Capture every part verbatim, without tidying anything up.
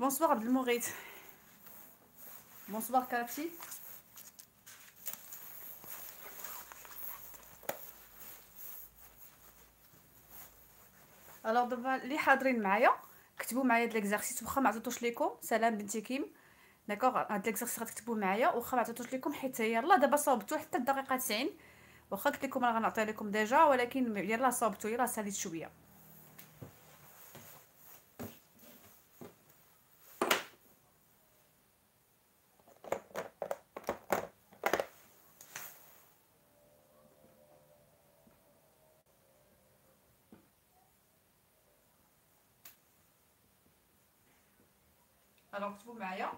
Bonsoir Abdelmourid. Bonsoir Cathy. الوغ دابا اللي حاضرين معايا كتبوا معايا هاد ليكزارسيس واخا ما عطيتوش ليكم. سلام بنتي كيم. داكوغ هاد ليكزارسيس غتكتبوا معايا واخا ما عطيتوش ليكم حيت يلاه دابا صوبتوا حتى الدقيقه تسعين. واخا قلت لكم راه غنعطي لكم ديجا ولكن يلاه صوبتوا يلاه ساليت شويه. الوغ كتبوا معايا.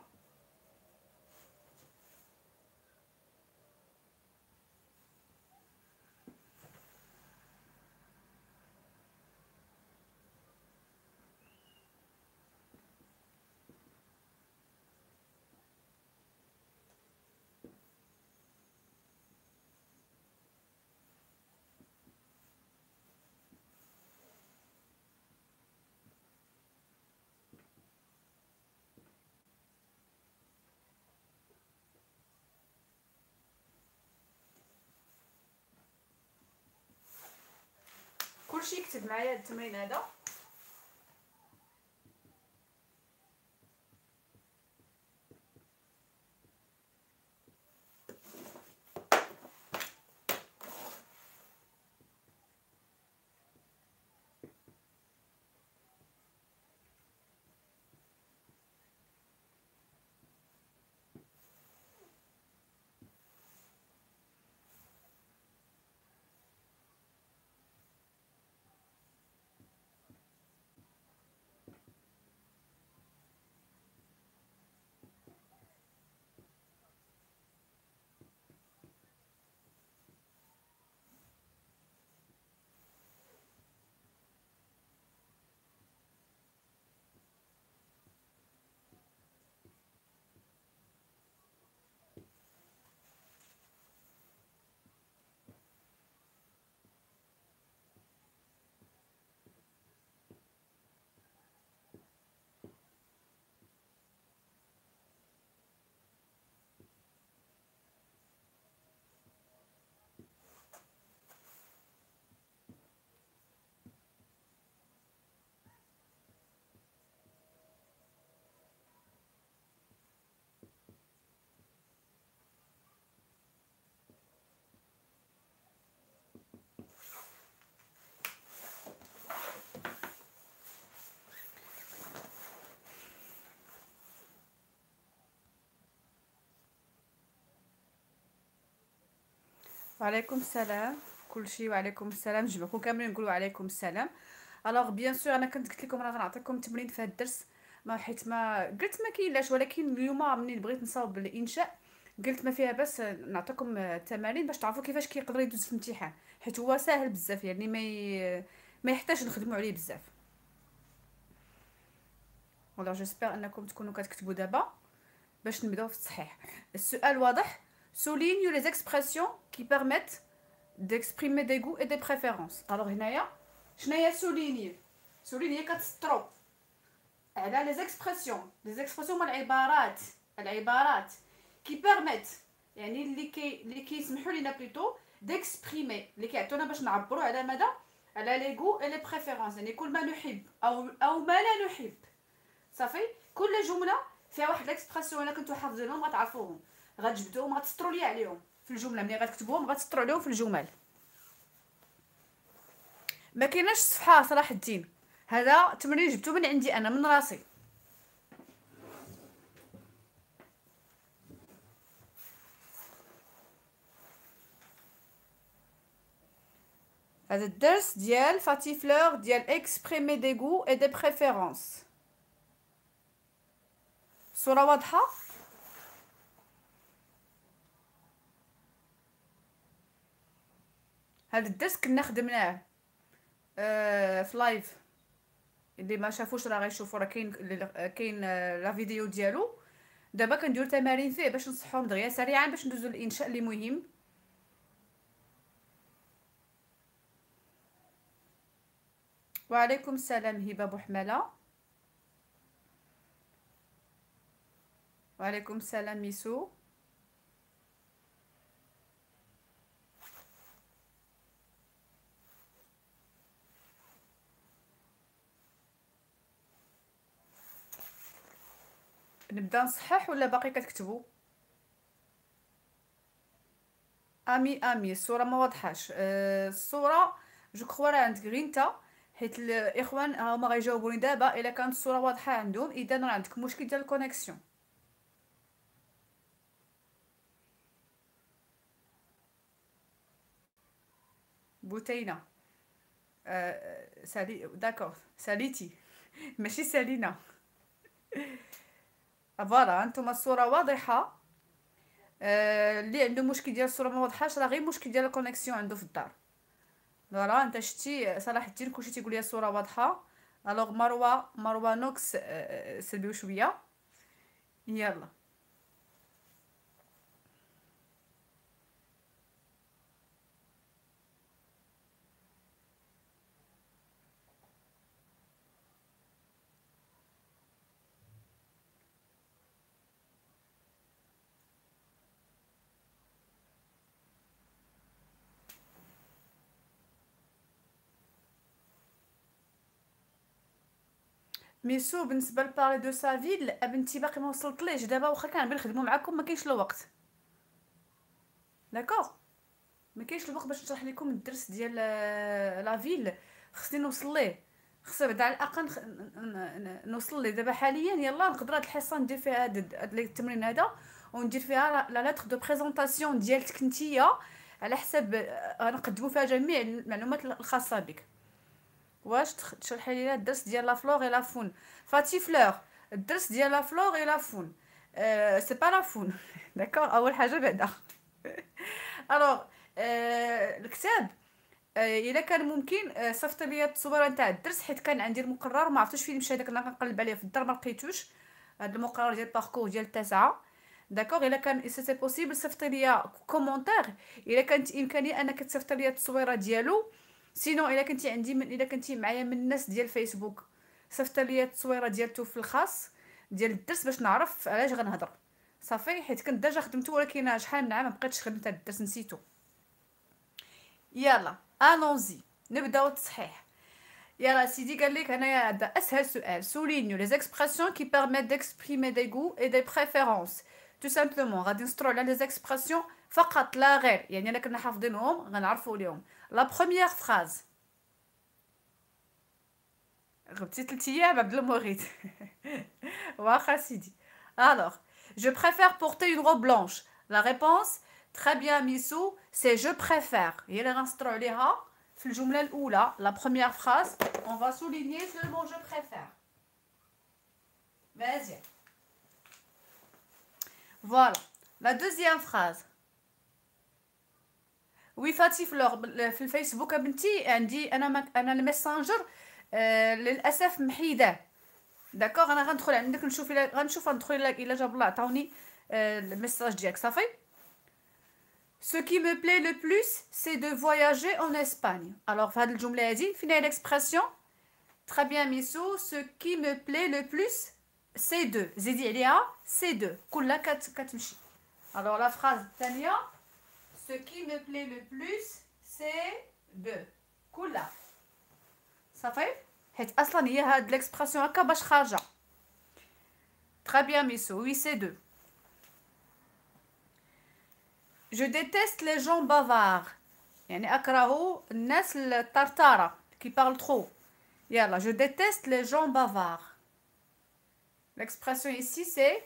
كلشي يكتب معايا هاد التمرين هذا. وعليكم السلام كلشي. وعليكم السلام جمعكم كاملين نقولوا عليكم السلام. الوغ بيان سور انا كنت قلت لكم راه غنعطيكم تمرين في هذا الدرس، ما حيت ما قلت ما كاينلاش، ولكن اليوم منين بغيت نصاوب بالانشاء قلت ما فيها بس نعطيكم تمارين باش تعرفوا كيفاش كيقدر يدوز في الامتحان، حيت هو ساهل بزاف يعني ما ي... ما يحتاج نخدموا عليه بزاف. والله جيسبر انكم تكونوا كتكتبوا دابا باش نبداو في الصحيح. السؤال واضح. souligne les expressions qui permettent d'exprimer des goûts et des préférences. alors هنايا شناهي souligner؟ souligner كتسطرو على les expressions les expressions هما العبارات العبارات qui permettent يعني اللي كي اللي كيسمحوا لينا بلوتو d'exprimer اللي كيعطونا باش نعبروا على ماذا؟ على les goûts et les préférences، يعني كل ما نحب او او ما لا نحب. صافي كل جمله فيها واحد الاكسبرسيون الا كنتو حافظينهم غتعرفوهم، غتجبدوهم غتسطروا لي عليهم في الجمله. ملي غتكتبوهم غتسطروا عليهم في الجمل. ما كايناش صفحه صلاح الدين، هذا تمرين جبتو من عندي انا من راسي. هذا الدرس ديال فاتي فلور ديال اكسبريمي دي غو اي دي بريفيرونس. الصوره واضحه؟ هذا الدرس كنا خدمناه آه في لايف، اللي ما شافوش راه غيشوفوا، راه كاين كاين لا فيديو ديالو. دابا كندير تمارين فيه باش نصحهم دغيا سريعا باش ندوزو للانشاء اللي مهم. وعليكم السلام هبه بوحماله. وعليكم السلام ميسو. نبدا نصحح ولا باقي كتكتبوا؟ امي امي الصوره ما واضحاش. أه الصوره جو كخوا راه عندك غير انت، حيت الاخوان هما غيجاوبوني دابا. الا كانت الصوره واضحه عندهم اذا راه عندك مشكل ديال الكونيكسيون. بوتينه. أه سالي داكور ساليتي ماشي سالينا. فوالا انتم الصوره واضحه. أه اللي عنده مشكل ديال الصوره ما واضحاش راه غير مشكل ديال الكونيكسيون عنده في الدار. فوالا انت شتي صلاح الدين كلشي تيقول لي الصوره واضحه. الوغ مروه مروه نوكس. أه سلبيو شويه. يلا. ميسو بالنسبه لباري دو سافيل بنتي باقي ما وصلتليش دابا، واخا كنبغي نخدمو معاكم ما كاينش الوقت. داكوغ ما كاينش الوقت باش نشرح لكم الدرس ديال آه، لا فيل. خصني نوصل ليه. خصني بعدا على الاقل نخ... ن- ن- ن- نوصل ليه دابا حاليا. يلا نقدر هاد الحصه ندير فيها هاد هاد التمرين هذا، وندير فيها لا لاتر دو بريزونطاسيون ديالتك نتيا، على حساب آه، غنقدموا فيها جميع المعلومات الخاصه بك. واش تخ- تشرحي لينا الدرس ديال لا فلور اي لا فون؟ فاتي فلور. الدرس ديال لا فلور اي لا فون. أه سي با لا فون داكوغ اول حاجه بعدا. الوغ أه الكتاب. أه الا كان ممكن أه صيفط ليا التصويره نتاع الدرس، حيت كان عندي المقرر ما عرفتش فين مشى. داك انا كنقلب عليه في الدار ما لقيتوش. هذا المقرر ديال باركور ديال التاسعه. داكوغ الا كان سي سي بوسيبل صيفط ليا كومونتير. الا كانت امكانيه انك تصيفط ليا التصويره ديالو. سينو الا كنتي عندي من الا كنتي معايا من الناس ديال فيسبوك، صيفط ليا التصويره ديالته في الخاص ديال الدرس باش نعرف علاش غنهضر. صافي، حيت كنت ديجا خدمته ولكن شحال من عام ما بقيتش خدمت هاد الدرس نسيتو. يلا الونزي نبداو التصحيح. يلا سيدي قال لك هنايا هذا اسهل سؤال. souligne les expressions qui permettent d'exprimer des goûts et des préférences. tout simplement غادي نسطروا على لي زيكسبرسيون فقط لا غير، يعني الا كنا حافظينهم غنعرفوا اليوم. لا بروميير فراز. غبتي ثلاث ايام عبد المغيث. واخا سيدي. alors je préfère porter une robe blanche. la réponse très bien ميسو c'est je préfère. هي اللي غنسطروا عليها في الجمله الاولى. la première phrase on va souligner le mot je préfère. مزيان. voilà la deuxième phrase. وي فاتي فلور في الفيسبوك بنتي عندي انا مك... انا الميسنجر آه للاسف محيداه. داكوغ انا غندخل عندك نشوف الى غنشوف غندخل الا الا جاب الله عطاوني آه الميساج ديالك. صافي. Ce qui me plaît le plus c'est de voyager en Espagne. alors في هذه الجمله هذه فين هي l'expression؟ très bien ميسو. ce qui me plaît le plus c'est de زيدي عليها c'est de كلها كت... كتمشي. alors la phrase الثانيه. ce qui me plaît le plus c'est de كلها. صافي، حيت اصلا هي هاد ليكسبرسيون هكا باش خارجه. très bien ميسو. oui c'est de. je déteste les gens bavards. يعني اكره الناس الطرطاره qui parlent trop. يلا je déteste les gens bavards. l'expression ici c'est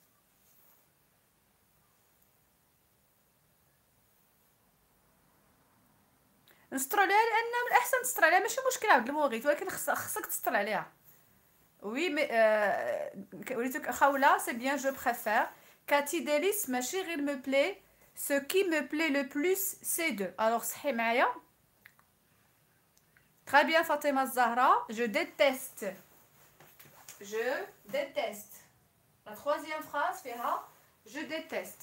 نسطر عليها لان من الاحسن تسطر عليها ماشي مشكل عبد المغيث، ولكن خصك تسطر عليها. وي مي وليتك خوله سي بيان جو بريفير. كاتي ديليس ماشي غير مو بلي. ce qui me plaît le plus c'est de. alors صحي معايا. très bien فاطمه الزهراء. je déteste. je déteste. la troisième phrase فيها je déteste.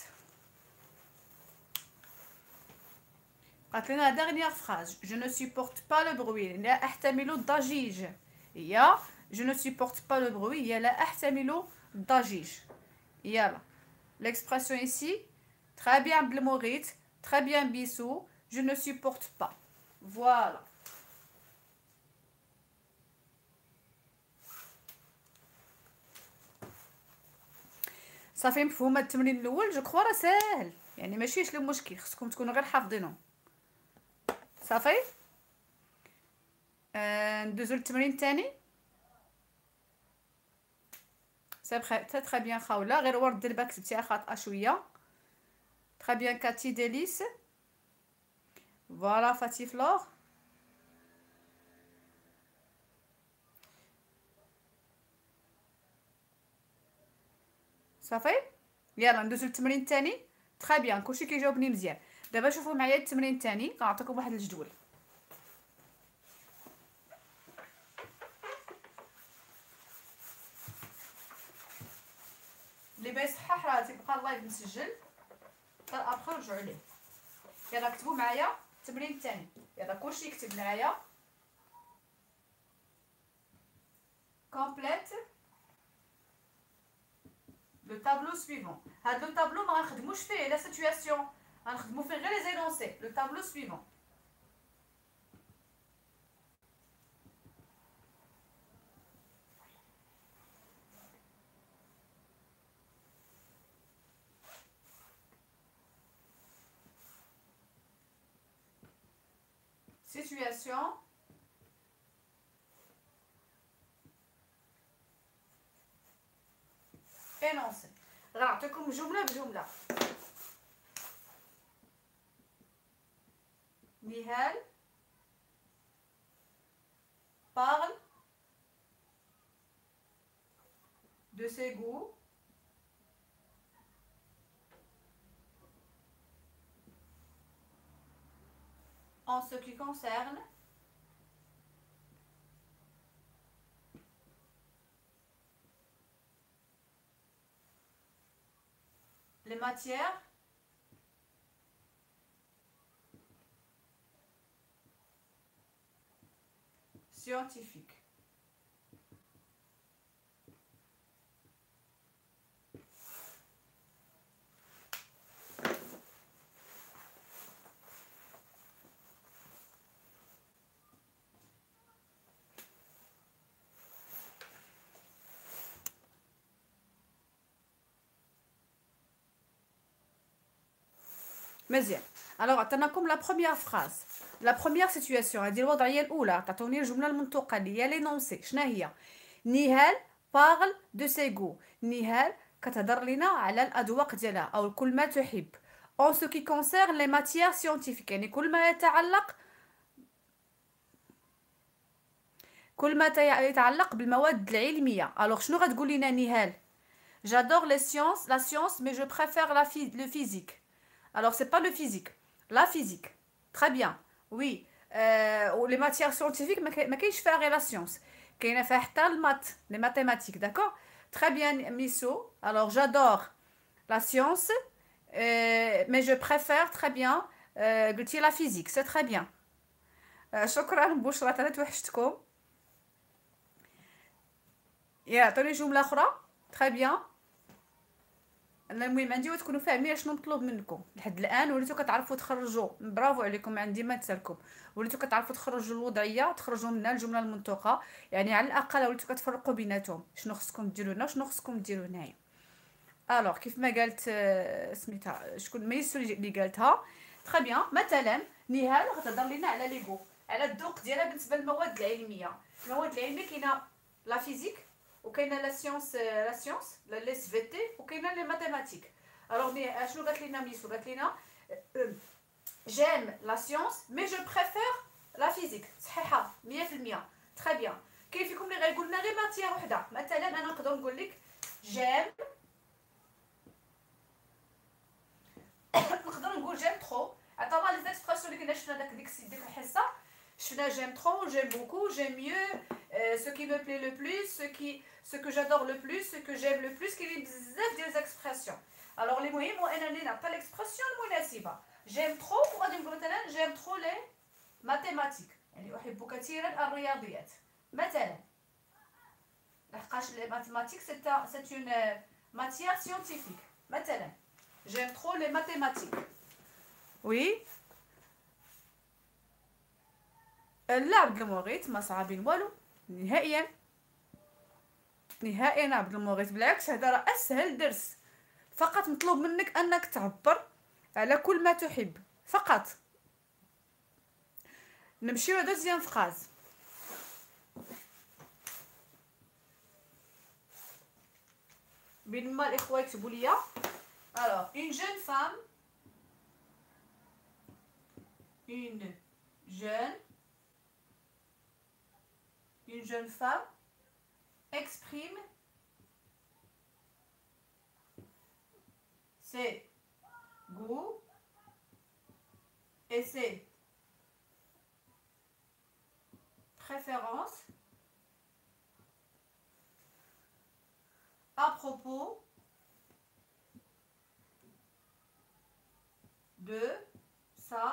قالت لنا la dernière phrase. je ne supporte pas le bruit. لا احتمل الضجيج. هي je ne supporte pas le bruit. هي لا احتمل الضجيج. يلا l'expression ici. Très bien Abdelmourid, très bien Bissou, je ne supporte pas. Voilà. صافي مفهوم التمرين الاول جو كخوا راه ساهل يعني ماشيش لو مشكل خصكم تكونوا غير حافظينهم صافي. آه ندوزو للتمرين الثاني. سي بخي تري تري بيان خاوله غير ورد دربا كتبتيها خاطئه شويه. تري بيان كاتي ديليس. فوالا فاتي فلور. صافي يلا ندوزو للتمرين الثاني. تري بيان كلشي كيجاوبني مزيان. دابا شوفوا معايا التمرين الثاني كنعطيكم واحد الجدول. اللي باغي يصحح راه تيبقى اللايف مسجل حتى ابخي نرجعوا ليه. يلا كتبوا معايا التمرين الثاني. يلا كلشي يكتب معايا كومبليت لو طابلو سويفون. هاد لو طابلو ما غنخدموش فيه لا سيتوياسيون غنخدمو فيه غير لي زينونسي. لو طابلو سويفون situation énoncé. غنعطيكم جمله بجمله. Nihal parle de ses goûts en ce qui concerne les matières scientifiques. مزيان. الوغ عطيناكم لا بروميير فراز. لا بروميير سيتوياسيون هذه الوضعيه الاولى. تعطوني الجمله المنطوقه اللي هي لينونسي. شنو هي؟ نهال بارل دو سيغو. نهال كتهضر لينا على الاذواق ديالها او كل ما تحب. اون سو كي كونسيرن لي ماتيير سيونتيفيك يعني كل ما يتعلق كل ما يتعلق بالمواد العلميه. الوغ شنو غتقول لنا نهال؟ جادور لي سيونس لا سيونس مي جو بريفير لا في لو فيزيك. Alors, c'est pas le physique, la physique. Très bien, oui. Euh, les matières scientifiques, mais qu'est-ce que je fais à la science? Qu'est-ce que je fais les maths, les mathématiques, d'accord? Très bien, Misso. Alors, j'adore la science, euh, mais je préfère très bien euh, la physique. C'est très bien. شكرا بشرى تاني توحشتكم. يا عطوني جملة أخرى. Très bien. المهم عندي تكونوا فاهمين شنو مطلوب منكم. لحد الان وليتو كتعرفوا تخرجوا. برافو عليكم. عندي ما نسالكم. وليتو كتعرفوا تخرجوا الوضعيه تخرجوا منها الجمله المنطوقه. يعني على الاقل وليتو كتفرقوا بيناتهم شنو خصكم ديروا هنا وشنو خصكم ديروا هنايا. الوغ كيف ما قالت سميتها شكون ميسو اللي قالتها. تري بيان. مثلا نهال غتهضر لينا على ليغو على الذوق ديالها بالنسبه للمواد العلميه. المواد العلميه كاينه لا فيزيك وكاينه لا سيونس لا سيونس لا اس في تي وكاينه لي ماتيماتيك. الوغ شنو قالت لينا ميسو؟ قالت لينا جيم لا سيونس مي جو بريفير لا فيزيك. صحيحه مية في المية. تري بيان. كاين فيكم اللي غايقول لنا غير ماتيير وحده. مثلا انا نقدر نقول لك جيم نقدر نقول جيم ترو. عطاونا لي زيكسبرسيون اللي كنا شفنا داك ديك ديك الحصه. شفنا j'aime trop, j'aime beaucoup, j'aime mieux, euh, ce qui me plaît le plus, ce qui ce que j'adore le plus, ce que j'aime le plus. كاين بزاف ديال الاكسبرسيون. alors les مهم هو انني نعطي الاكسبرسيون المناسبه. j'aime trop وغادي نقول مثلا j'aime trop les mathématiques يعني احب كثيرا الرياضيات مثلا. لحقاش les mathématiques c'est c'est une matière scientifique مثلا j'aime trop les mathématiques. Oui. لا عبد المغيث ما صعبين والو نهائيا نهائيا عبد المغيث، بالعكس هذا راه اسهل درس. فقط مطلوب منك انك تعبر على كل ما تحب فقط. نمشيو دوزيام فراز. بين ما الاخوه يكتبوا ليا. alors une jeune femme une jeune une jeune femme exprime ses goûts et ses préférences à propos de sa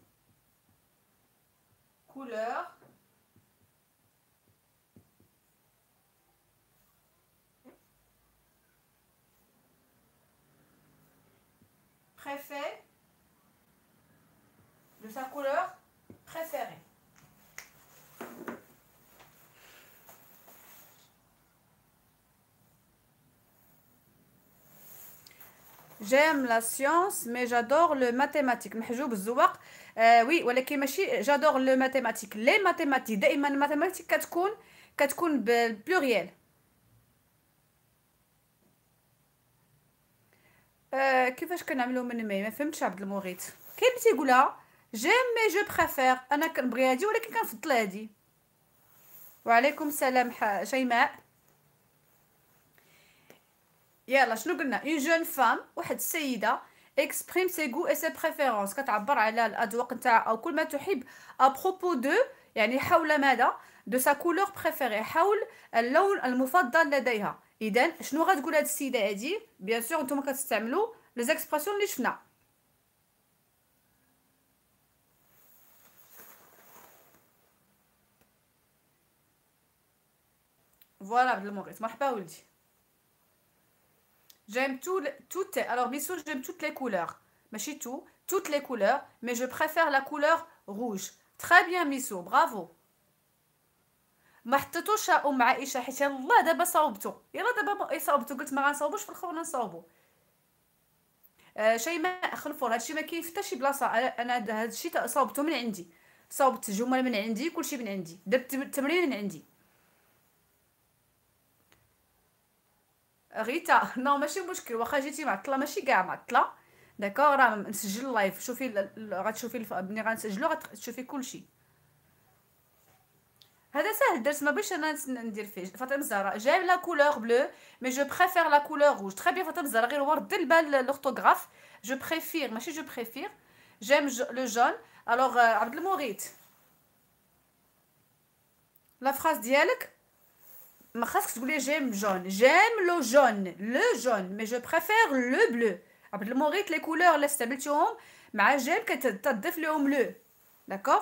couleur préférée, de sa couleur préférée. J'aime la science mais j'adore le mathématique. محجوب الزواق. آه وي ولكن ماشي j'adore le mathématique. les mathématiques دائما الماتيماتيك كتكون كتكون بالبلوريال. آه كيفاش كنعملو من مي ما فهمتش عبد المغيث. كاين اللي تيقولها جيم مي جو بريفير، انا كنبغي هادي ولكن كنفضل هادي. وعليكم السلام شيماء. يلا شنو قلنا؟ اون جون فام واحد السيده اكسبريم سي غو اي سي بريفيرونس كتعبر على الاذواق نتاعها او كل ما تحب ا بروبو دو يعني حول ماذا؟ دو سا كولور بريفيري، حول اللون المفضل لديها. اذا شنو غتقول هاد السيده هادي؟ بيان سور نتوما كتستعملوا لي زيكسبرسيون اللي شفنا. فوالا عبد المغيث مرحبا ولدي. J'aime tout, toutes, alors Bissou, j'aime toutes les couleurs. Machi tout, toutes les couleurs, mais je préfère la couleur rouge. Très bien Bissou, bravo. ما حطيتوش ام عائشه حيت يلاه دابا صاوبتو، يلا دابا صاوبتو، قلت ما غنصاوبوش في الاخر نصاوبو. آه شيماء خلفور هادشي ما كاين حتى شي بلاصه، انا هادشي صاوبتو من عندي، صاوبت الجمل من عندي، كلشي من عندي، درت التمرين من عندي. غيتا نو ماشي مشكل، واخا جيتي معطله ماشي كاع معطله داكوغ، راه نسجل اللايف، شوفي غتشوفي ملي غنسجلو غتشوفي كلشي. هذا ساهل درس ما بغيتش انا ندير فيه. فاطمه الزهراء جايب لا كولور بلو مي جو بريفير لا كولور روج. تري بيان فاطمه الزهراء، غير ورد البال لورتوغراف. جو بريفير ماشي جو بريفير. جيم لو جون. الوغ عبد المغيث لا فراس ديالك ما خاصك تقولي جيم جون، جيم لو جون لو جون مي جو بريفير لو بلو. عبد المغيث لي كولور اللي استعملتيهم مع جيم كتضيف لهم لو، داكوغ.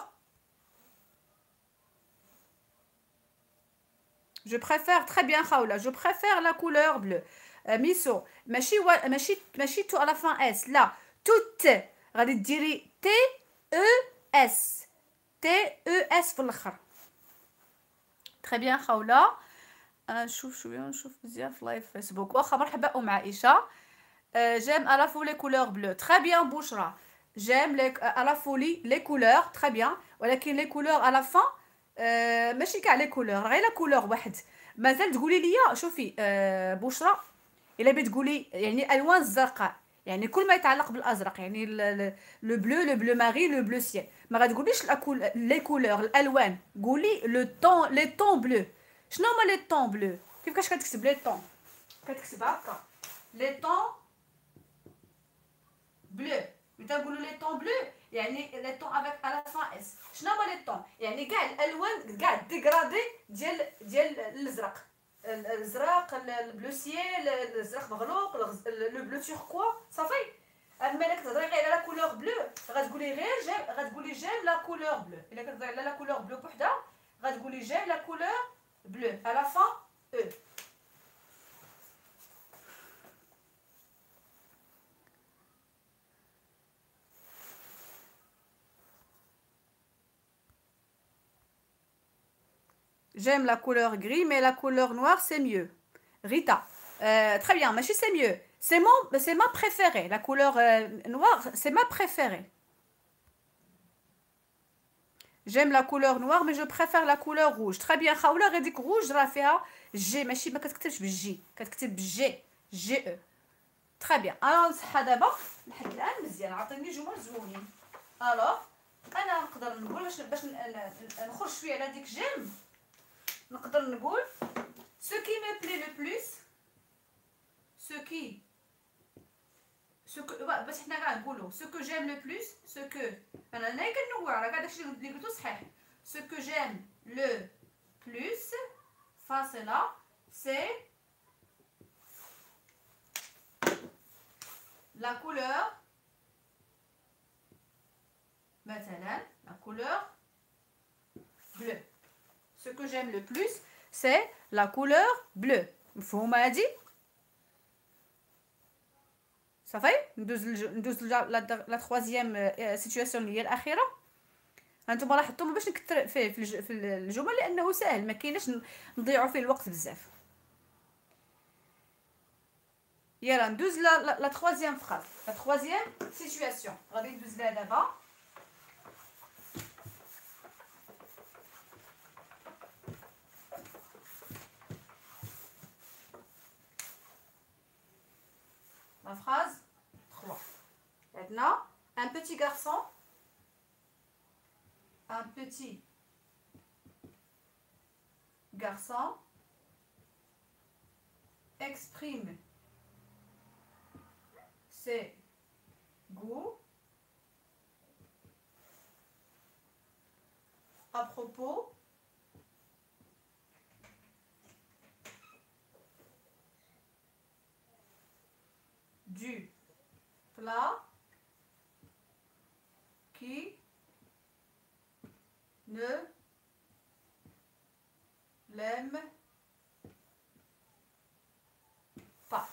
Je préfère très bien Khaoula, je préfère la couleur bleue. Euh, Miso, ماشي ماشي ماشي tout à la fin S. Là, toute غادي ديري T E S. T E S في الاخر. Très bien Khaoula. نشوف شويه نشوف بزاف لايف فيسبوك. واخا مرحبا ام عائشه. J'aime à la fois les couleurs bleues. Très bien Bouchra. J'aime les à la folie les couleurs, très bien. ولكن les couleurs à la fin آه ماشي كاع لي كولور، غير لا كولور واحد. مازال تقولي ليا شوفي آه بشرى، الا بتقولي يعني الالوان الزرقاء، يعني كل ما يتعلق بالازرق، يعني لو بلو لو بلو ماري لو بلو سيل، ما غتقوليش لي كولور الالوان، قولي لو طون لي طون بلو. شنو هما لي طون بلو؟ كيفاش كتكتب لي طون؟ كتكتب هكا لي طون بلو. متى نقولوا لي طون بلو يعني لي طون افيك على فان اس. شنو هما لي طون؟ يعني كاع الالوان كاع الديغرادي ديال ديال الازرق، الازرق البلو سيل، الازرق مغلوق، لو بلو توركوا، صافي. اما الا كتهضري غير على لا كولور بلو غتقولي غير جيم، غتقولي جيم لا كولور بلو. الا كتهضري على لا كولور بلو بوحدها غتقولي جيم لا كولور بلو على فان او. j'aime la couleur gris, mais la couleur noire, c'est mieux. Rita, euh, très bien, mais c'est mieux. C'est mon, c'est ma préférée. La couleur euh, noire, c'est ma préférée. J'aime la couleur noire, mais je préfère la couleur rouge. Très bien. خاولة غير ديك rouge راه فيها جي ماشي ما كتكتبش بالجي كتكتب بالجي جي او. تري بيان. انا نصحى دابا لحد الان مزيان عطيني جمل زوينين. الوغ انا نقدر نقول باش باش نخرج شويه على ديك جيم نقدر نقول ce qui me plaît le plus ce qui ce que باش حنا كاع نقولوا ce que j'aime le plus ce que انا انا كنوع راه كاع داكشي اللي قلتو صحيح ce que j'aime le plus فاصله c'est la couleur مثلا la couleur bleue. Ce que j'aime le plus c'est la couleur bleue. مفهوم هادي صافي. ندوز ندوز لا تروازيام سيتوياسيون اللي هي الاخيره. هانتوما لاحظتوا ما باش نكثر فيه في الجمل لانه ساهل ما كايناش نضيعوا فيه الوقت بزاف. يلا ندوز لا لا تروازيام فراز لا تروازيام سيتوياسيون غادي ندوز لها دابا. La phrase trois. Maintenant, un petit garçon, un petit garçon exprime ses goûts à propos du plat qui ne l'aime pas.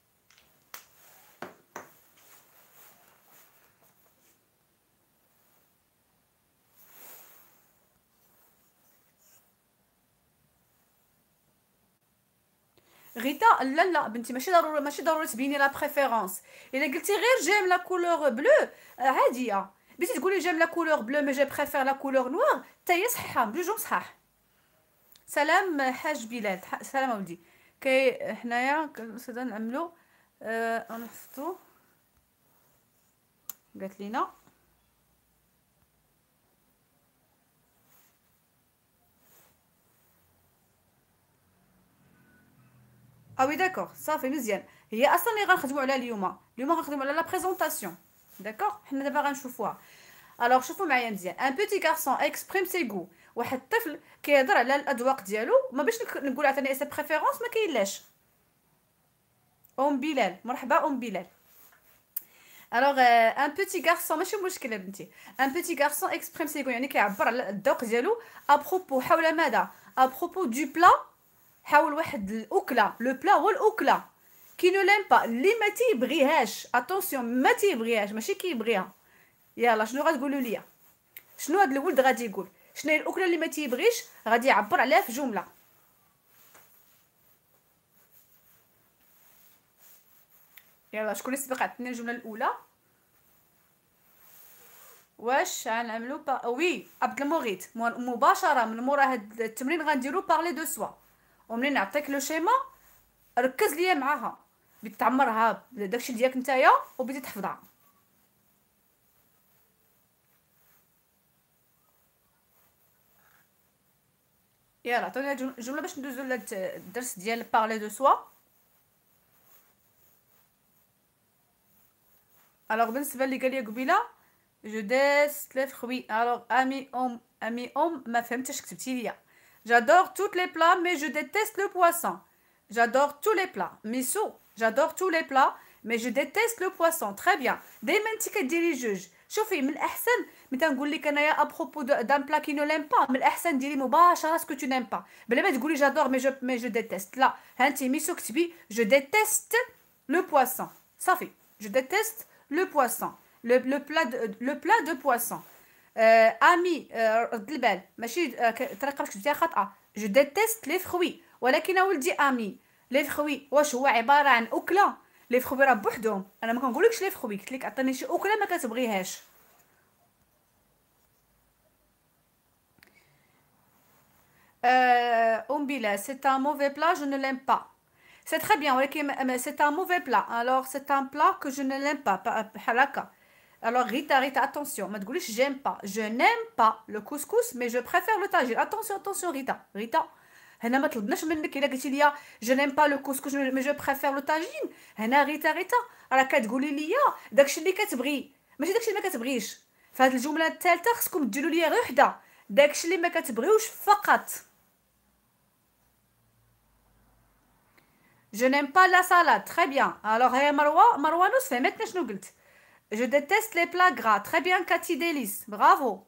ريتا لا لا بنتي ماشي ضروري ماشي ضروري تبيني لا بريفيرونس. الا قلتي غير جيم لا كولور بلو عاديه. بغيتي تقولي جيم لا كولور بلو مي جي بريفير لا كولور نوار حتى هي صحيحه بجوج صحاح. سلام حاج بلال. سلام اولدي. كي حنايا كنصدا نعملو أه نحفظو قالت لينا اه وي داكوغ صافي مزيان. هي اصلا اللي غنخدموا عليها اليوم اليوم غنخدموا على لا بريزونطاسيون داكوغ. حنا دابا غنشوفوها. الوغ شوفوا معايا مزيان. ان بوتي غارسون اكسبريم سي غو. واحد الطفل كيهضر على الاذواق ديالو ما باش نقول عطيني سي بريفيرونس ما كاينلاش. ام بلال مرحبا ام بلال. الوغ ان بوتي غارسون ماشي مشكله بنتي. ان بوتي غارسون اكسبريم سي غو يعني كيعبر على الذوق ديالو ابروبو حول ماذا ابروبو دو بلا حاول واحد الاكله. لو بلا هو الاكله كي نو ليم با اللي ما تيبغيهاش. اتونسيون ما تيبغيهاش ماشي كيبغيها. يلا شنو غتقولوا ليا؟ شنو هاد الولد غادي يقول؟ شنو هي الاكله اللي ما تيبغيش غادي يعبر عليها في جمله. يلا شكون اللي سبق عطيني الجمله الاولى؟ واش غنعملو با وي عبد المغيث مباشره من مورا هاد التمرين غنديرو بارلي دو سوا. ومنين نعطيك لو شيما ركز ليا معاها بتعمرها داكشي ديالك نتايا وبدي تحفظها. يلا عطوني جمله باش ندوزو للدرس ديال بارلي دو سوا. الوغ بالنسبه اللي قال لي قبيله جو ديست لي فروي. الوغ امي ام امي ام ما فهمتش كتبتي ليا. J'adore toutes les plats mais je déteste le poisson. J'adore tous les plats. ميسو j'adore tous les plats mais je déteste le poisson. très bien. دائما انت كديري جوج. شوفي من الاحسن ملي تنقول لك انايا ابروبو دان بلا كي نو ليم با من الاحسن ديري مباشره سكو تو نيم با بلا ما تقولي جادور مي جو مي جو ديتست. لا ها انت ميسو كتبي جو ديتست لو بواسون صافي. جو ديتست لو بواسون لو لو بلا لو بلا دو بواسون. امي رد البال ماشي الطريقه باش كتبتيها خاطئه. جو ديتيست لي فخوي. ولكن اولدي امي لي فخوي واش هو عباره عن اكله؟ لي فخوي راه بوحدهم، انا ما كنقولكش لي فخوي، قلت لك عطيني شي اكله ما كتبغيهاش. ام بلا سي ان موفي بلا جو ne l'aime pas. C'est très bien, ولكن c'est un mauvais plat. Alors c'est un plat que je ne l'aime pas. بحال هكا. Alors Rita, Rita, attention, ما تقوليش j'aime pas. Je n'aime pas le couscous, mais je préfère le tagine. Attention, attention Rita. Rita, هنا ما طلبناش منك الا قلتي لي je n'aime pas le couscous mais je préfère le tagine. هنا ريتا ريتا راه كتقولي لي داكشي اللي كتبغي ماشي داكشي اللي ما كتبغيش. فهاد الجمله الثالثه خصكم ديروا لي غير وحده، داكشي اللي ما كتبغيوش فقط. Je n'aime pas la salade. Très bien. Alors, هي مروة مروة نص فهمتنا شنو قلت. Je déteste les plats gras. Très bien, Cathy Delis. Bravo.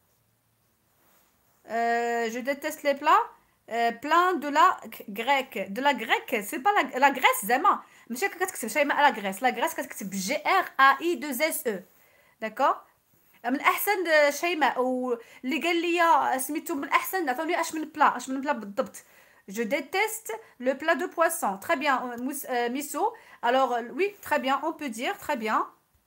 Euh, je déteste les plats euh, plein de la grecque. De la grecque, c'est pas la, la Grèce, زعما. ماشي هكا كتكتب شيماء la Grèce. La Grèce كتكتب G R A I deux S E. D'accord. من احسن شيماء واللي قال لي سميتو من احسن عطوني اش من بلا اش من بلا بالضبط. Je déteste le plat de poisson. Très bien, euh, miso. Alors, euh, oui, très bien, on peut dire, très bien.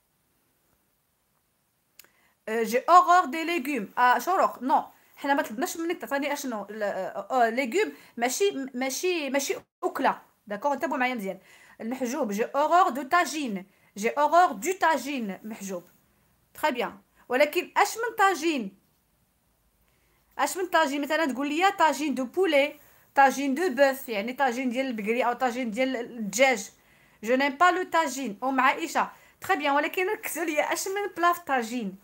Euh, j'ai horreur des légumes. Ah, شروق, non. حنا ما طلبناش منك تعطيني اشنو légumes ماشي ماشي ماشي أكلة. داكور انتبهوا معايا مزيان. المحجوب j'ai horreur de tagine. J'ai horreur du tagine محجوب. Très bien. ولكن اش من طاجين؟ اش من طاجين؟ مثلا تقول لي طاجين دو بولي، طاجين دو بوف، يعني طاجين ديال البقري او طاجين ديال الدجاج. جو نيم با لو طاجين. ام عائشه تري بيان، ولكن ركزوا لي اش من بلا في طاجين.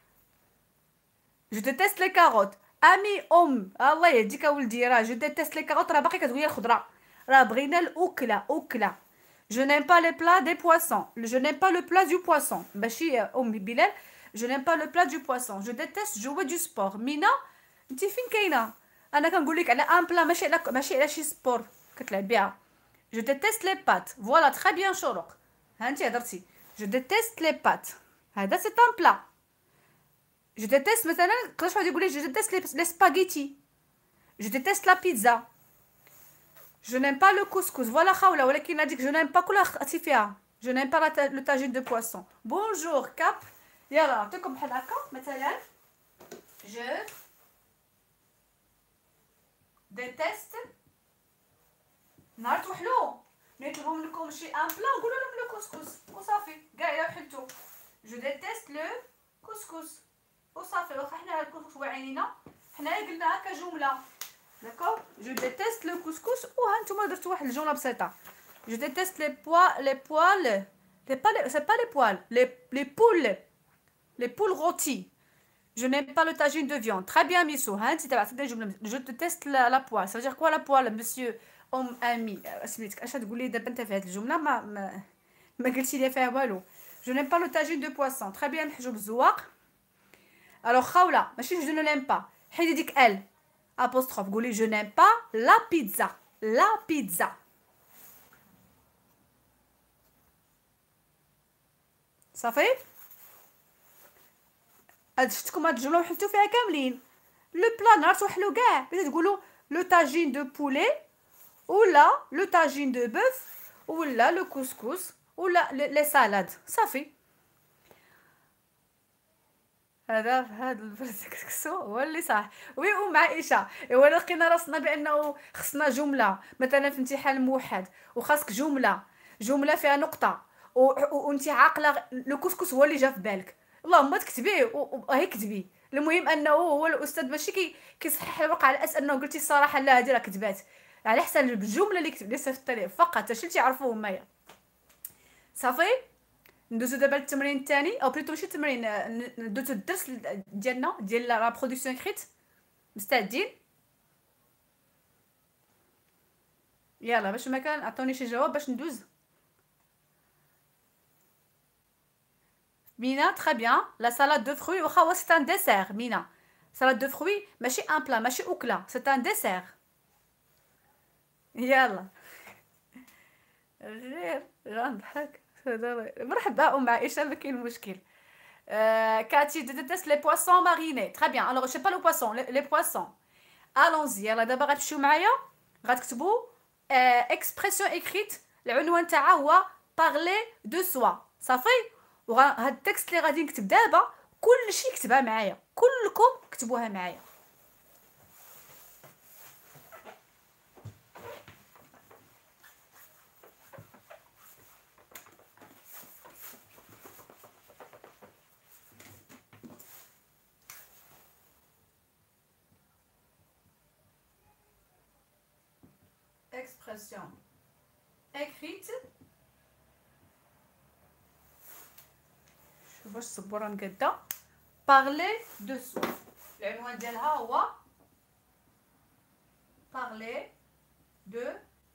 جو ديتيست لي كاروت. امي ام الله يهديك اولدي، راه جو ديتيست لي كاروت راه باقي كتقولي الخضره، راه بغينا الاكله اكله. جو نيم با لي بلا دي بواسون. جو نيم با لو بلا دو بواسون ماشي ام بلال. جو نيم با لو بلا دو بواسون. جو ديتيست جوي دو سبور. مينا انت فين كاينه؟ انا كنقول لك على ان بلا ماشي على ماشي على شي سبور كتلعب بها. جو ديتيست لي بات. فوالا تري بيان شروق، ها انت هضرتي. جو ديتيست لي بات، هذا سي ان بلا. جو ديتيست مثلا قداش واحد يقول لي جو ديتيست لي سباغيتي. جو ديتيست لا بيتزا. جو نيم با لو كوسكوس. فوالا خاوله، ولكن هذيك جو نيم با كلها خطاتي فيها. جو نيم با لو تاجين دو بواسون. بونجور كاب. يلا نعطيكم بحال هكا مثلا. جو ديتيست نهار توحلو نطلبوا منكم شي ان بلا نقولوا لهم لو كوسكوس وصافي كاع الا وحلتو. جو ديتيست لو كوسكوس وصافي. واخا حنا الكوسكوس واعينينا حنايا قلناها كجمله. داكوغ. جو ديتيست لو كوسكوس وها نتوما درتو واحد الجمله بسيطه. جو ديتيست لي بوا لي بوال لي با لي سي با لي بوال لي لي بول لي بول روتي. Je n'aime pas le tagine de viande. Très bien, Misso. Hein, si je déteste la, la poêle. Ça veut dire quoi la poêle, monsieur, homme, ami? Je n'aime pas le tagine de poisson. Très bien, alors, Khawla, je ne l'aime pas. Elle, apostrophe, je n'aime pas la pizza. La pizza. Ça fait? شفتكم هاد الجمله وحلتو فيها كاملين. لو بلا نهار توحلو كاع بدات تقولوا لو تاجين دو بولي ولا لو تاجين دو بوف ولا لو كوسكوس ولا لي سالاد. صافي. هذا هذا الكسكسو هو اللي صح. وي ام عائشه، ايوا لقينا راسنا بانه خصنا جمله مثلا في امتحان موحد وخاصك جمله جمله فيها نقطه وانت عاقله لو كوسكوس هو اللي جا في بالك، اللهم تكتبيه وهي كتبي. المهم انه هو الاستاذ ماشي كي كيصحح الواقع على اساس انه قلتي الصراحه لا هذه راه كتبات على حسب الجمله اللي كتب لسه في الطريق فقط. هادشي اللي تعرفوه هما. صافي. ندوزو دابا للتمرين الثاني او بليتو ماشي التمرين، ندوزو الدرس ديالنا ديال لا برودكسيون اكريت. مستعدين؟ يلا باش ما كان عطوني شي جواب باش ندوز. Mina, très bien. La salade de fruits, c'est un dessert, Mina. Salade de fruits, ماشي un plat, ماشي أكلة, c'est un dessert. يلا. غير غنضحك. مرحبا أم عائشة، ما كاين مشكل. Cathy déteste les poissons marinés. Très bien. Alors, je sais pas le poisson, les, les poissons. الونزي. يلا دابا غتمشيو معايا غتكتبوا اكسبرسيون اكريت العنوان تاعها هو بارلي دو سوا صافي. وهاد التكست اللي غادي نكتب دابا كلشي كتبها معايا، كلكم كتبوها معايا. expression écrite. شوف واش السبوره مقاده. parler de soi العنوان ديالها هو parler de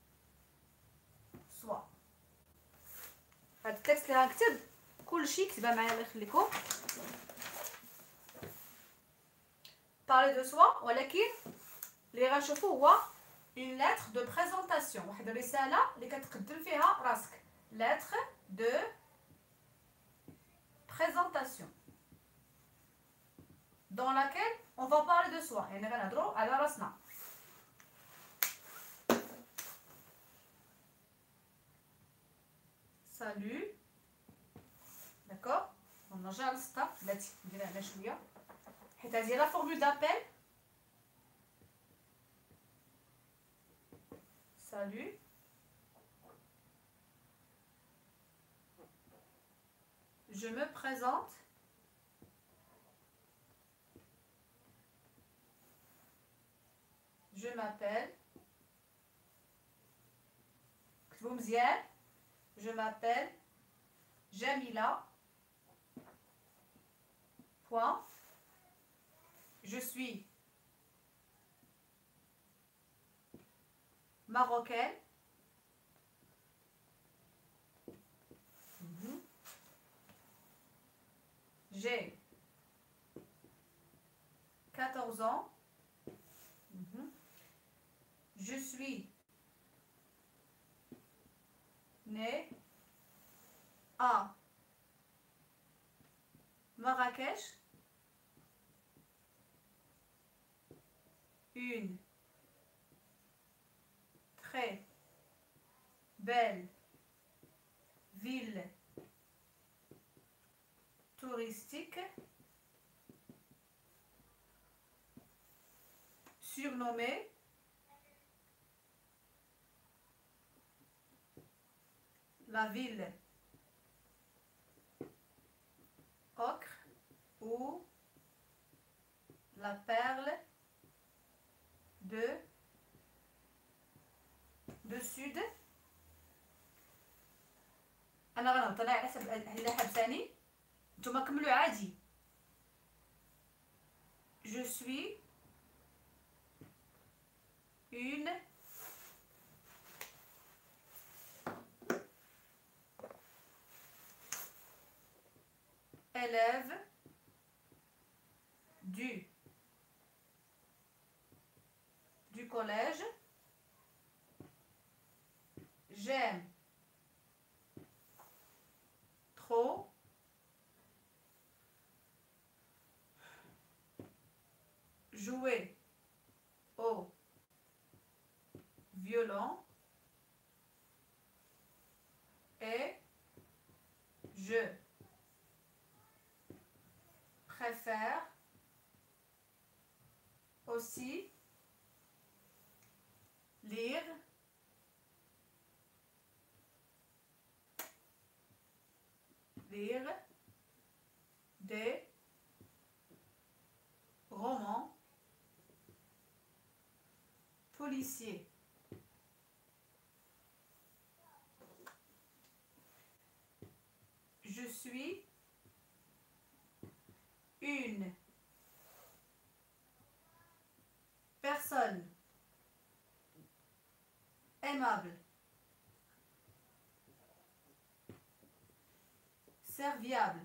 soi. هاد التكست اللي غنكتب كلشي كتبها معايا الله يخليكم. parler de soi ولكن اللي غنشوفو هو une lettre de présentation، واحد الرسالة اللي كتقدم فيها راسك. lettre de présentation dans laquelle on va parler de soi، يعني غنهضروا على راسنا. salut d'accord. ونرجع للسطر بلاتي نديرها هنا شويه حيت هذه هي لا فورمول دابيل. salut je me présente je m'appelle كتبوا مزيان je m'appelle Jamila point je suis marocaine. Mmh. J'ai quatorze ans. Mmh. Je suis née à Marrakech. Une très belle ville touristique surnommée la ville ocre ou la perle de de sud. انا غنهضر على حسب الا حبساني نتوما كملوا عادي. je suis une élève du du collège. J'aime trop jouer au violon et je préfère aussi lire lire des romans policiers. Je suis une personne aimable, serviable,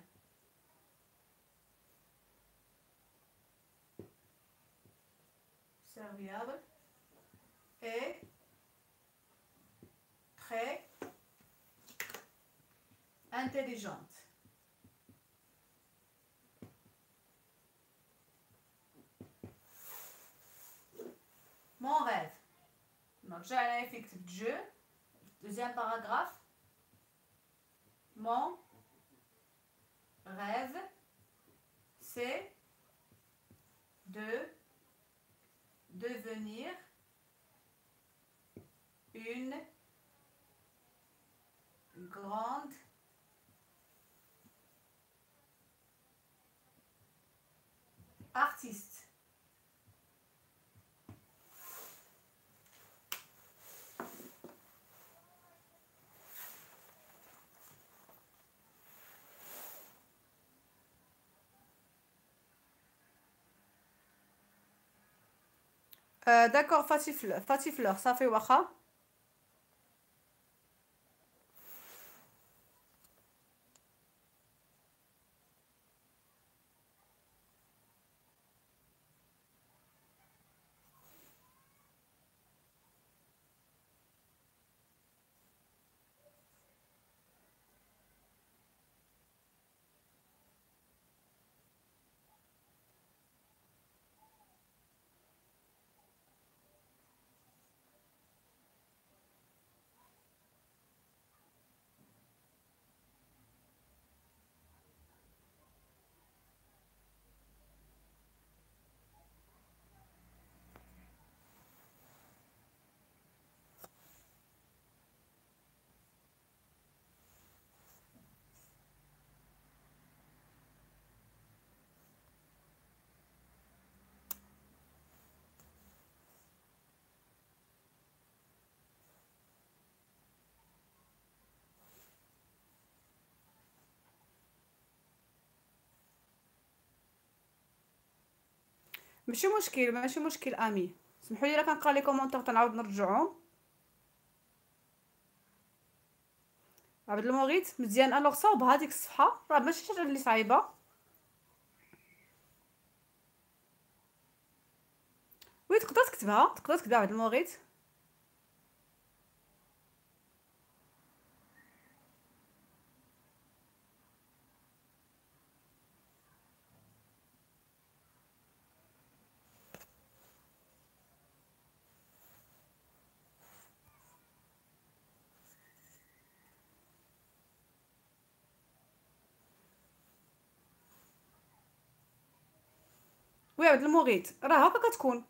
serviable et très intelligente. نرجع انايا فين كتبت جو دوزيام باراغراف. Mon rêve c'est de devenir une grande artiste. Euh, d'accord, Fatih Fleur, Fatih Fleur, ça fait waha. ماشي مشكل ماشي مشكل امي، سمحوا لي راه كنقرا لي كومونتير تنعاود نرجعهم. عبد المغيث مزيان. الوغ صاوب هذيك الصفحه راه ماشي حاجه اللي صعيبه. وي تقدر تكتبها، تقدر تكتبها عبد المغيث. وي عبد المغيث راه هكا كتكون.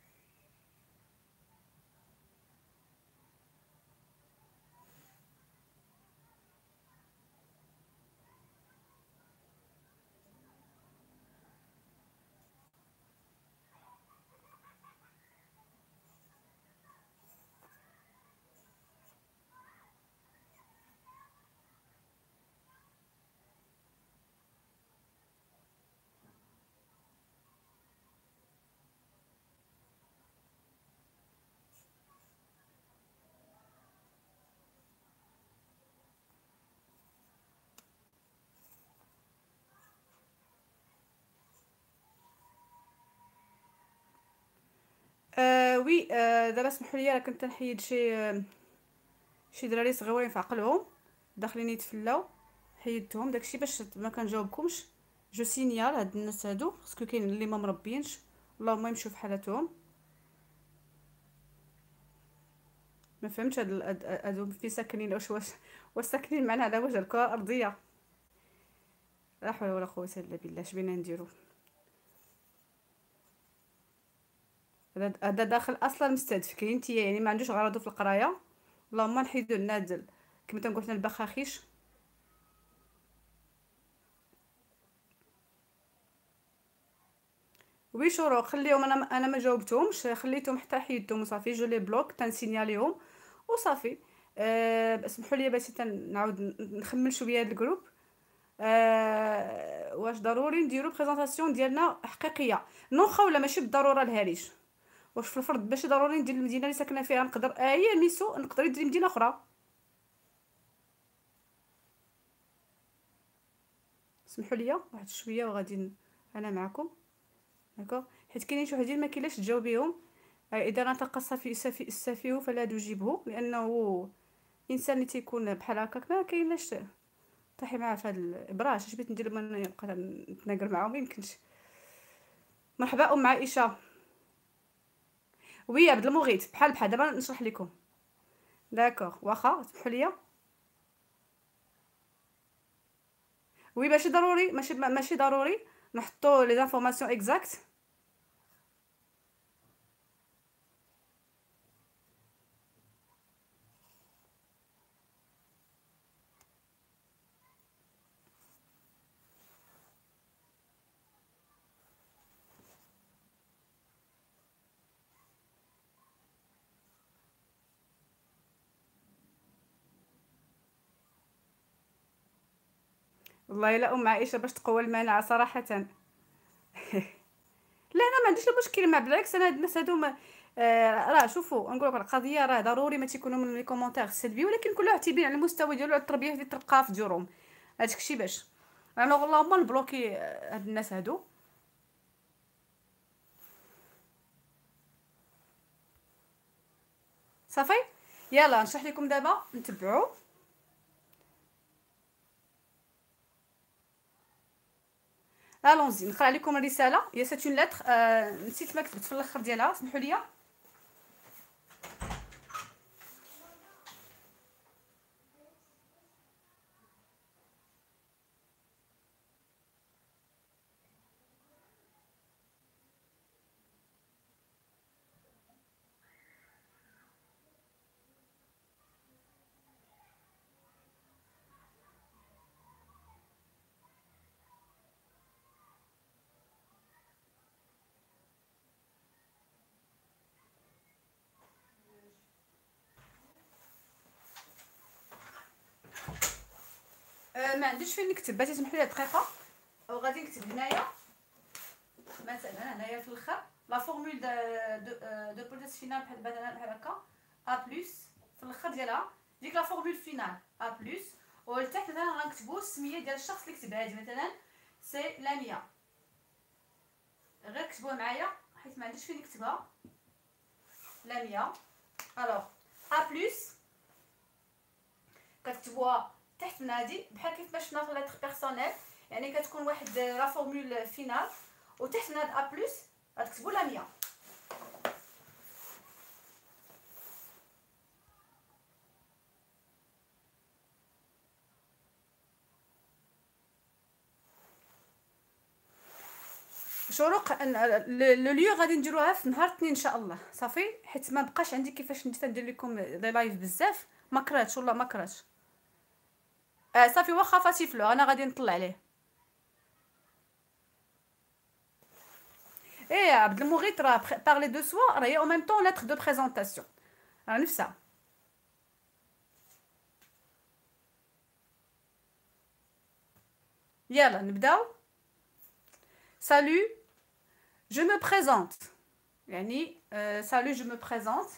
آه وي آه دابا سمحوا لي راه كنت نحيد شي آه شي دراري صغيورين في عقلهم داخلين يتفلاو، حيدتهم داكشي باش ما كنجاوبكمش. جو سينيال هاد الناس هادو خصكو كاين اللي ما مربينش، اللهم يمشيو في حالتهم. ما فهمتش هاد ال- هاد هادو في ساكنين واش واش واش ساكنين معنا على وجه الكره الارضيه؟ لا حول ولا قوه الا بالله. اش بينا نديرو؟ هذا هذا داخل اصلا مستهدف كاين تي يعني ما عندوش غرضو في القرايه. اللهم نحيدو لنا هاد ال- كما تنقول حنا البخاخيش. وي شروق خليهم، انا انا ما جاوبتهمش، خليتهم حتى حيدتهم وصافي. جو لي بلوك تنسينياليهم وصافي. أه اسمحوا لي باش نعاود ن- نخمل شويه هاد الجروب. أه واش ضروري نديرو بريزونطاسيون ديالنا حقيقيه؟ نوخا ولا ماشي بالضروره الهريج؟ واش في الفرض ماشي ضروري ندير المدينه اللي ساكنه فيها نقدر آه هي ميسو نقدر ندير مدينه اخرى؟ اسمحوا لي واحد شويه وغادي ن- انا معكم. داكوغ، حيت كاينين شي وحدين ما كاينلاش تجاوبيهم. آه، اذا نطق السفي السفي السفيه فلا تجيبه، لانه انسان اللي تيكون بحال هكاك ما كاينلاش طيحي معاه في هاد الابراج. اش بغيت ندير من نبقى نتناقر معاهم؟ ما يمكنش. مرحبا ام عائشه. وي عبد المغيث بحال بحال دابا نشرح لكم. داكوغ واخا سمحوا لي. وي ماشي ضروري، ماشي ماشي ضروري نحطوا لي زانفورماسيون اكزاكت. والله الا ام عائشه باش تقوى المناعه صراحه. لا انا ما عنديش المشكل مع، بالعكس انا هاد الناس هادو ما آه راه شوفوا نقول لكم القضيه راه ضروري ما تيكونوا من لي كومونتير سلبي، ولكن كل واحد تيبين على المستوى ديالو على التربيه اللي تلقاه في ديورهم. هاداك الشيء باش انا اللهم نبلوكي هاد الناس هادو. صافي يلا نشرح لكم دابا نتبعوا. الونزي نقرا لكم الرساله. يا سيت اون لتر آه نسيت ما كتبت في الاخر ديالها، سمحوا لي. آه ما عنديش فين نكتب، بغيتي تسمحوا لي دقيقه او غادي نكتب هنايا مثلا هنايا في الاخر لا فورمول دو دو دو بوليس فينال بحال مثلا بحال هكا ا بلس في الاخر ديالها ديك لا فورمول فينال ا بلس، ولتحت مثلا غنكتبوا السميه ديال الشخص اللي كتبها هادي مثلا سي لاميا. غير كتبوها معايا حيت ما عنديش فين نكتبها. لاميا الوغ ا بلس كتكتبوها تحت من هادي بحال كيف ما شفنا في لاتر بيرسونيل، يعني كتكون واحد لا فورمول فينال وتحت من هاد ا بلس غتكتبوا لاميا. شروق لو ليو غادي نديروها في نهار الاثنين ان شاء الله. صافي حيت ما بقاش عندي كيفاش ندير ندير لكم دي لايف بزاف، ما كرهتش والله ما كرهتش. آه صافي واخا فاتي فلو انا غادي نطلع عليه. ايه عبد المغيث راه بارلي دو سوا راهي او ميم طون لتر دو بريزونطاسيون راه نفسها. يلا نبداو. سالو je me présente يعني euh, salut je me présente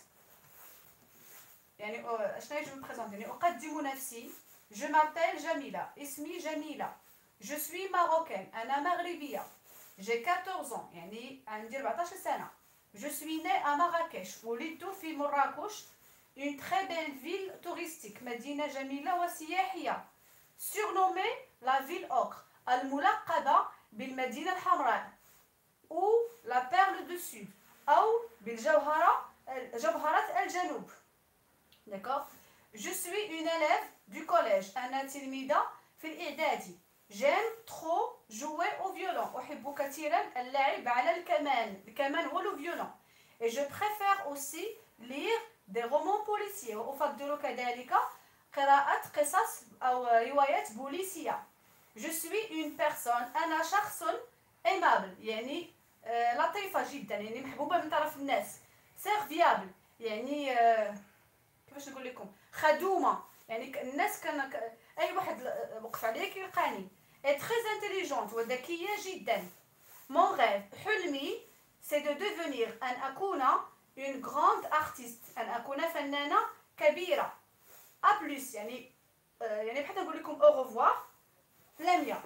يعني اشناهي je me présente يعني اقدم نفسي. je m'appelle جميلة اسمي جميلة. je suis marocaine انا مغربية. j'ai quatorze ans يعني عندي أربعطاش سنة. je suis née à Marrakech ولدت في مراكش une très belle ville touristique مدينة جميلة وسياحية. surnommée la ville ocre الملقبة بالمدينة الحمراء ou la perle du sud أو بالجوهرة جوهرة الجنوب. d'accord. je suis une élève du collège أنا تلميذة في الإعدادي. j'aime trop jouer au violon أحب كثيرا اللعب على الكمان. الكمان هو le violon. et je préfère aussi lire des romans policiers وأفضل كذلك قراءة قصص أو روايات بوليسية. je suis une personne أنا شخص aimable يعني آه لطيفة جدا يعني محبوبة من طرف الناس. سيرفيابل يعني آه كيفاش نقول لكم خدومة يعني الناس كان أي واحد وقف عليا كيلقاني. et très intelligente وذكية جدا. mon rêve حلمي c'est de devenir أن أكون une grande artiste أن أكون فنانة كبيرة. a plus يعني آه يعني بحال نقول لكم au revoir لاميا.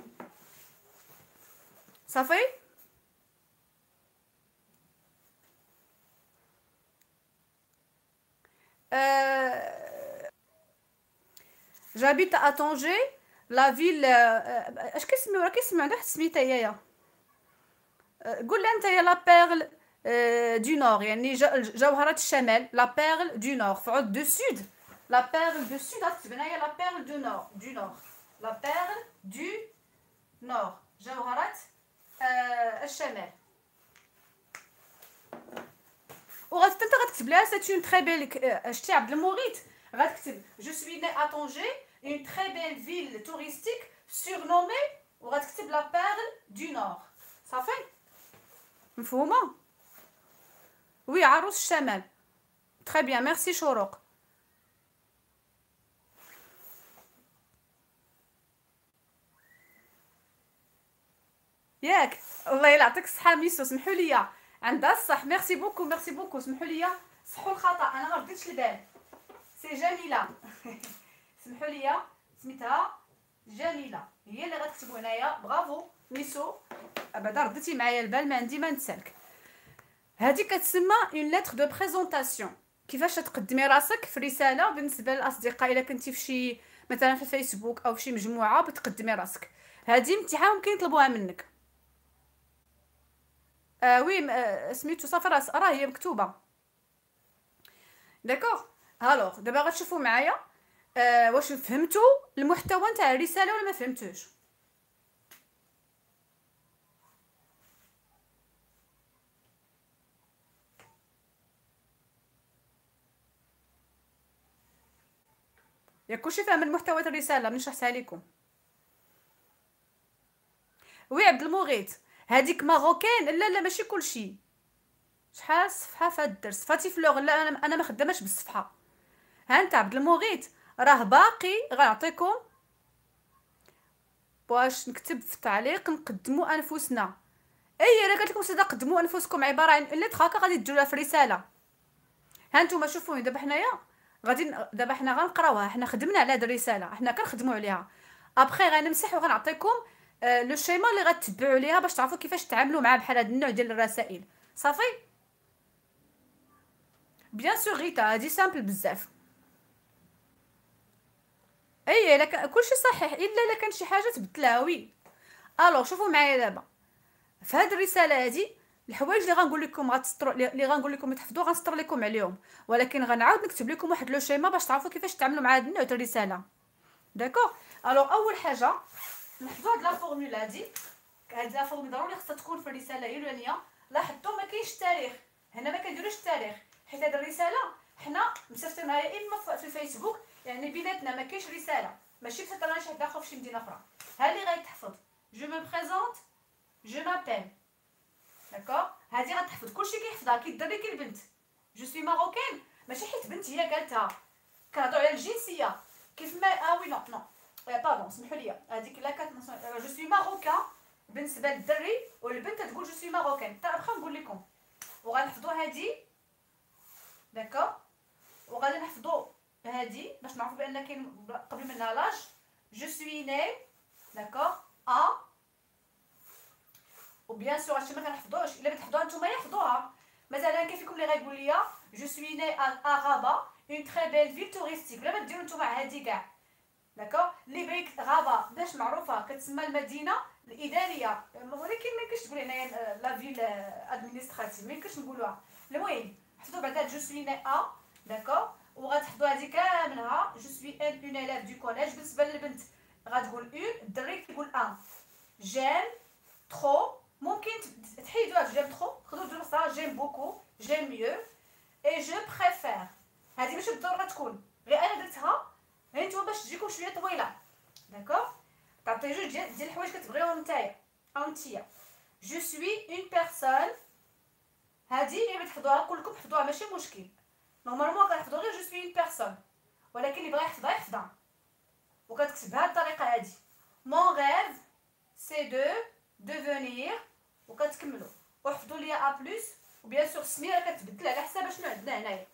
صافي. Euh, j'habite à Tanger la ville اش كيسميو راه كيسميو عندها واحد السميتها يايا. قول لها انت يا لا بيرل du nord يعني جوهرة الشمال la perle du nord فعود du sud la perle du sud غتكتب هنايا la perle du nord du nord la perle du nord جوهرة الشمال وغتكتب انت غتكتب لها سي اون تري بيل شتي عبد المغيث غتكتب جو سوي ني ا طونجي اون تري بيل فيل توريستيك سورنومي وغتكتب لا بيرل دو نور صافي مفهومه وي عروس الشمال تري بيان ميرسي شروق ياك الله يعطيك الصحه ميسو سمحوا لي عندها الصح ميرسي بوكو ميرسي بوكو سمحوا لي صحوا الخطا انا ما رديتش البال سي جميله سمحوا لي سميتها جميله هي اللي غتكتبوا هنايا برافو ميسو ابدا رديتي معايا البال ما عندي ما نتسالك هذه كتسمى اون لتر دو بريزونطاسيون كيفاش تقدمي راسك في رساله بالنسبه للاصدقاء الا كنتي في شي مثلا في فيسبوك او في شي مجموعه بتقدمي راسك هذه امتحان ممكن يطلبوها منك آه وي آه سميتو صافي راه هي مكتوبه داكوغ الوغ دابا غتشوفوا معايا آه واش فهمتوا المحتوى نتاع الرساله ولا ما فهمتوش ياك كلشي فاهم المحتوى تاع الرساله ملي شرحتها لكم وي عبد المغيث هذيك ماروكان لا لا ماشي كلشي شحال صفحه في هاد الدرس فاتي فلوغ لا انا انا ما خداماش بالصفحه ها انت عبد المغيث راه باقي غنعطيكم واش نكتب في التعليق نقدموا انفسنا اي انا قلت لكم سيده قدموا انفسكم عباره عن اللي هكا غادي تجوها في الرساله ها نتوما شوفوا دابا حنايا غادي دابا حنا غنقراوها حنا خدمنا على هاد الرساله حنا كنخدموا عليها ابخي غنمسح وغنعطيكم آه لو شيما اللي غتبعوا ليها باش تعرفوا كيفاش تعاملوا مع بحال هاد النوع ديال الرسائل صافي بيان سور غيتا هادي سامبل بزاف اي الا كان كلشي صحيح الا الا كان شي حاجه تبدلها وي الو شوفوا معايا دابا في هاد الرساله هادي الحوايج اللي غنقول لكم غتسطروا اللي غنقول لكم تحفظوا غنسطر لكم عليهم ولكن غنعاود نكتب لكم واحد لو شيما باش تعرفوا كيفاش تعاملوا مع هاد النوع ديال الرساله داكوغ الو اول حاجه نحفظوا هاد لا فورمولا هادي هاد لا فورمولا ضروري خصها تكون في الرساله اليونانيه لاحظتوا ما كاينش التاريخ هنا ما كنديروش التاريخ حيت هاد الرساله حنا مصيفطينها يا اما في الفيسبوك يعني بيناتنا ما كاينش رساله ماشي في شي حد اخر في شي مدينه اخرى ها اللي غيتحفظ جو مو بريزونت جو مابيل داكوغ هادي غتحفظ كلشي كيحفظها كي الدري كي البنت جو سوي ماروكان ماشي حيت بنت هي قالتها كنهضروا على الجنسيه كيف ما اه وي نو نو باردون سمحوا لي هذيك لا كانت جو سوي ماروكان بالنسبه للدري والبنت تقول جو سوي ماروكان حتى ابخا نقول لكم وغنحفظوا هادي داكوغ وغادي نحفظوا هادي باش نعرفوا بان كاين قبل منها لاج جو سوي ني داكوغ ا وبيان سور هادشي ما كنحفظوش الا بتحفظوها نتوما يحفظوها مثلا كاين فيكم اللي غايقول لي جو سوي ني ا غابا اون تري بيل فيل توريستيك بلا ما ديروا نتوما هادي كاع داكوغ اللي بغيت غابا باش معروفه كتسمى المدينه الاداريه ولكن ما يمكنش تقول هنايا لا فيل ادمينستراتيف ما يمكنش نقولوها المهم حفظوا بعدا جو سوي ني ا داكوغ وغتحفظوا هادي كاملها جو سوي ان اون اليف دو كوليج بالنسبه للبنت غتقول اون الدري كيقول ان جيم ترو ممكن تحيدوها جيم ترو خدو ديروا صح جيم بوكو جيم ميو اي جو بريفير هادي ماشي بالضروره تكون غير انا درتها غير نتوما باش تجيكم شويه طويله داكوغ تعطي جوج ديال ديال الحوايج كتبغيوهم نتايا او نتيا جو سوي اون بيرسون هادي اللي بتحفظوها كلكم حفظوها ماشي مشكل نورمالمون كنحفظوا غير جو سوي اون بيرسون ولكن اللي بغا يحفظها يحفظها وكتكتب بهاد الطريقه هادي مون ريف سي دو devenir وكتكملوا وحفظوا ليا ا بلس وبيان سور السميه راه كتبدل على حساب شنو عندنا هنايا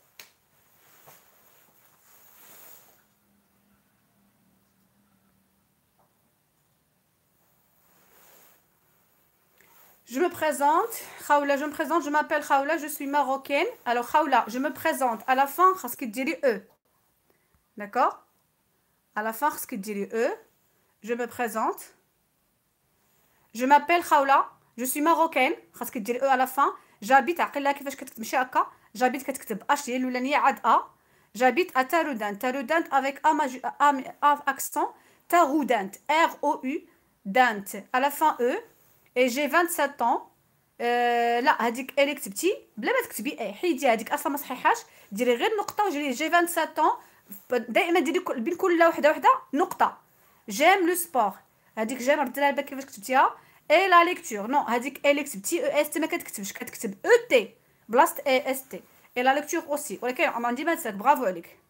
Je me présente, Khaoula, je me présente, je m'appelle Khaoula, je suis marocaine. Alors Khaoula, je me présente. À la fin, خاص كديري E. D'accord? À la fin, خاص كديري E. Je me présente. Je m'appelle Khaoula, je suis marocaine. خاص كديري E à la fin. جابيت عقلها كيفاش كتكتب ماشي هكا، جابيت كتكتب اش هي الاولانيه عاد ا. جابيت ا تارودانت، تارودانت افيك ا ماجي ا ا اكسون، تارودانت ار او يو، دانت على فان او. اي جي سبعة عشر ans. أه لا هذيك اللي كتبتي بلا ما تكتبي اي، حيدي هذيك اصلا ما صحيحاش، ديري غير نقطه وجري جي سبعة عشر ans. دائما ديري بين كل وحده وحده نقطه. جيم لو سبور، هذيك جيم ردي لها بالك كيفاش كتبتيها. اي لا ليكتور نو، هذيك اي اللي كتبتي او اس تي ما كتكتبش، كتكتب او تي بلاصه اي اس تي. اي لا ليكتور اوسي، ولكن عندي ما نساك. برافو عليك.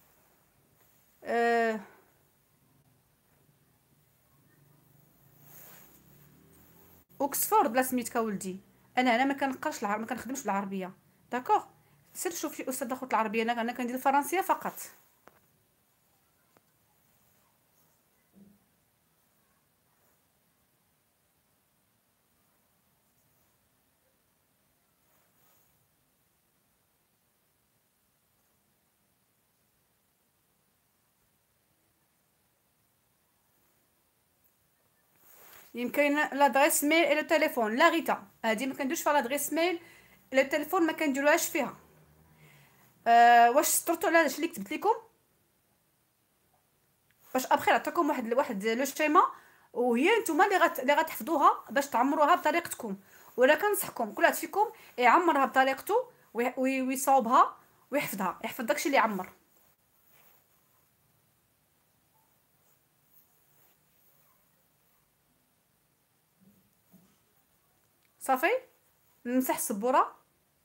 أه اوكسفورد بلا سميتك ولدي. انا انا ما كنقراش العربيه، ما كنخدمش بالعربيه. داكوغ، سير شوفي استاذه خوت العربيه، انا انا كندير الفرنسيه فقط. يمكن لادريس ميل الى التليفون. لا غيتا هادي ما كنديرش فيها لادريس ميل الى التليفون، ما كنديروهاش فيها. أه واش سطرتوا على هادشي اللي كتبت لكم؟ باش ابخي نعطيكم واحد واحد لو شيما، وهي نتوما اللي غت... اللي غتحفظوها باش تعمروها بطريقتكم. ولا كنصحكم كل واحد فيكم يعمرها بطريقته وي... وي... ويصاوبها ويحفظها، يحفظ داكشي اللي يعمر. صافي نمسح السبوره.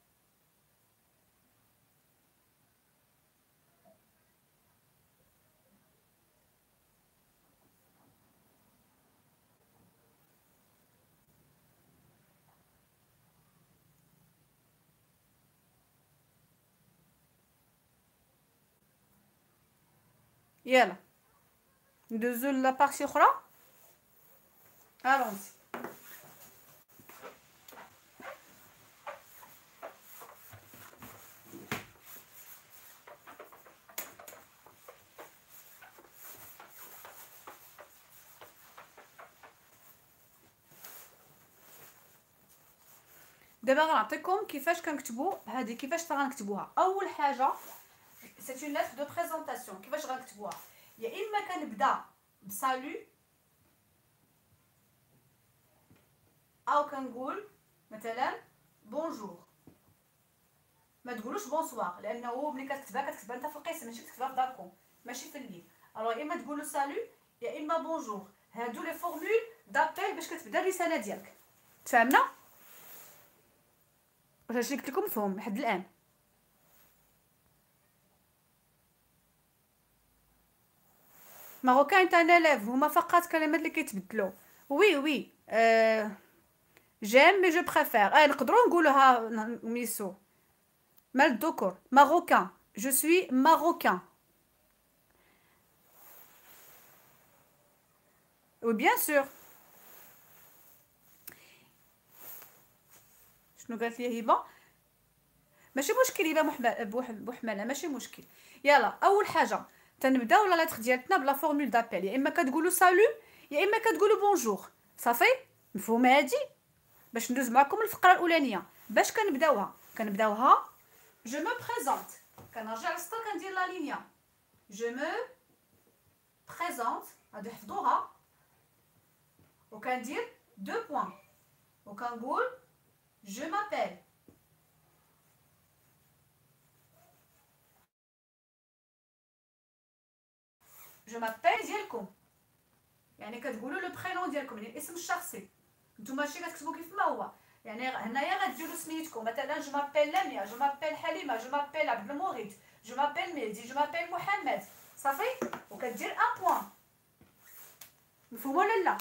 يلا ندوزو لابارتي اخرى. الونسي. دابا غنعطيكم كيفاش كنكتبوا هذه، كيفاش غنكتبوها. اول حاجه سي اون ليتر دو بريزونطاسيون. كيفاش غنكتبوها؟ يا اما كنبدا بسالو او كنقول مثلا بونجور. ما تقولوش بونسوار، لانه ملي كتكتبها كتكتبها انت في القسم، ماشي كتكتبها في داركم، ماشي في الليل. الوغ يا اما تقولوا سالو يا اما بونجور. هادو لي فورمول دابيل باش كتبدا الرساله ديالك. تفهمنا؟ واش هادشي اللي قلت لكم مفهوم لحد الان؟ ماروكان تاع ليف هما فقط كلمات اللي كيتبدلوا. وي وي أه... جيم مي جو بريفير. اه نقدروا نقولوها ميسو مال الذكور. ماروكان جو سوي ماروكان. وي بيان سور. شنو قالت لي هبه؟ ماشي مشكل هبه محمل بوحمله، ماشي مشكل. يلا اول حاجه تنبداو لا لاتر ديالتنا بلا فورمول دابيل. يا اما كتقولوا سالو يا اما كتقولوا بونجور. صافي مفهوم هادي؟ باش ندوز معكم الفقره الاولانيه. باش كنبداوها كنبداوها جو مو بريزونت. كنرجع للسطر كندير لا لينيا جو مو بريزونت، غادي حفظوها. وكندير دو بوين وكنقول je m'appelle. je m'appelle ديالكم يعني كتقولوا لو برينون ديالكم، يعني الاسم الشخصي. نتوما ماشي كتكتبوا كيف ما هو، يعني هنايا غديروا سميتكم. مثلا جو مابيل لميا، جو مابيل حليمه، جو مابيل عبد المغيث، جو مابيل مهدي، جو مابيل محمد. صافي وكدير ان بوين. مفهوم ولا لا؟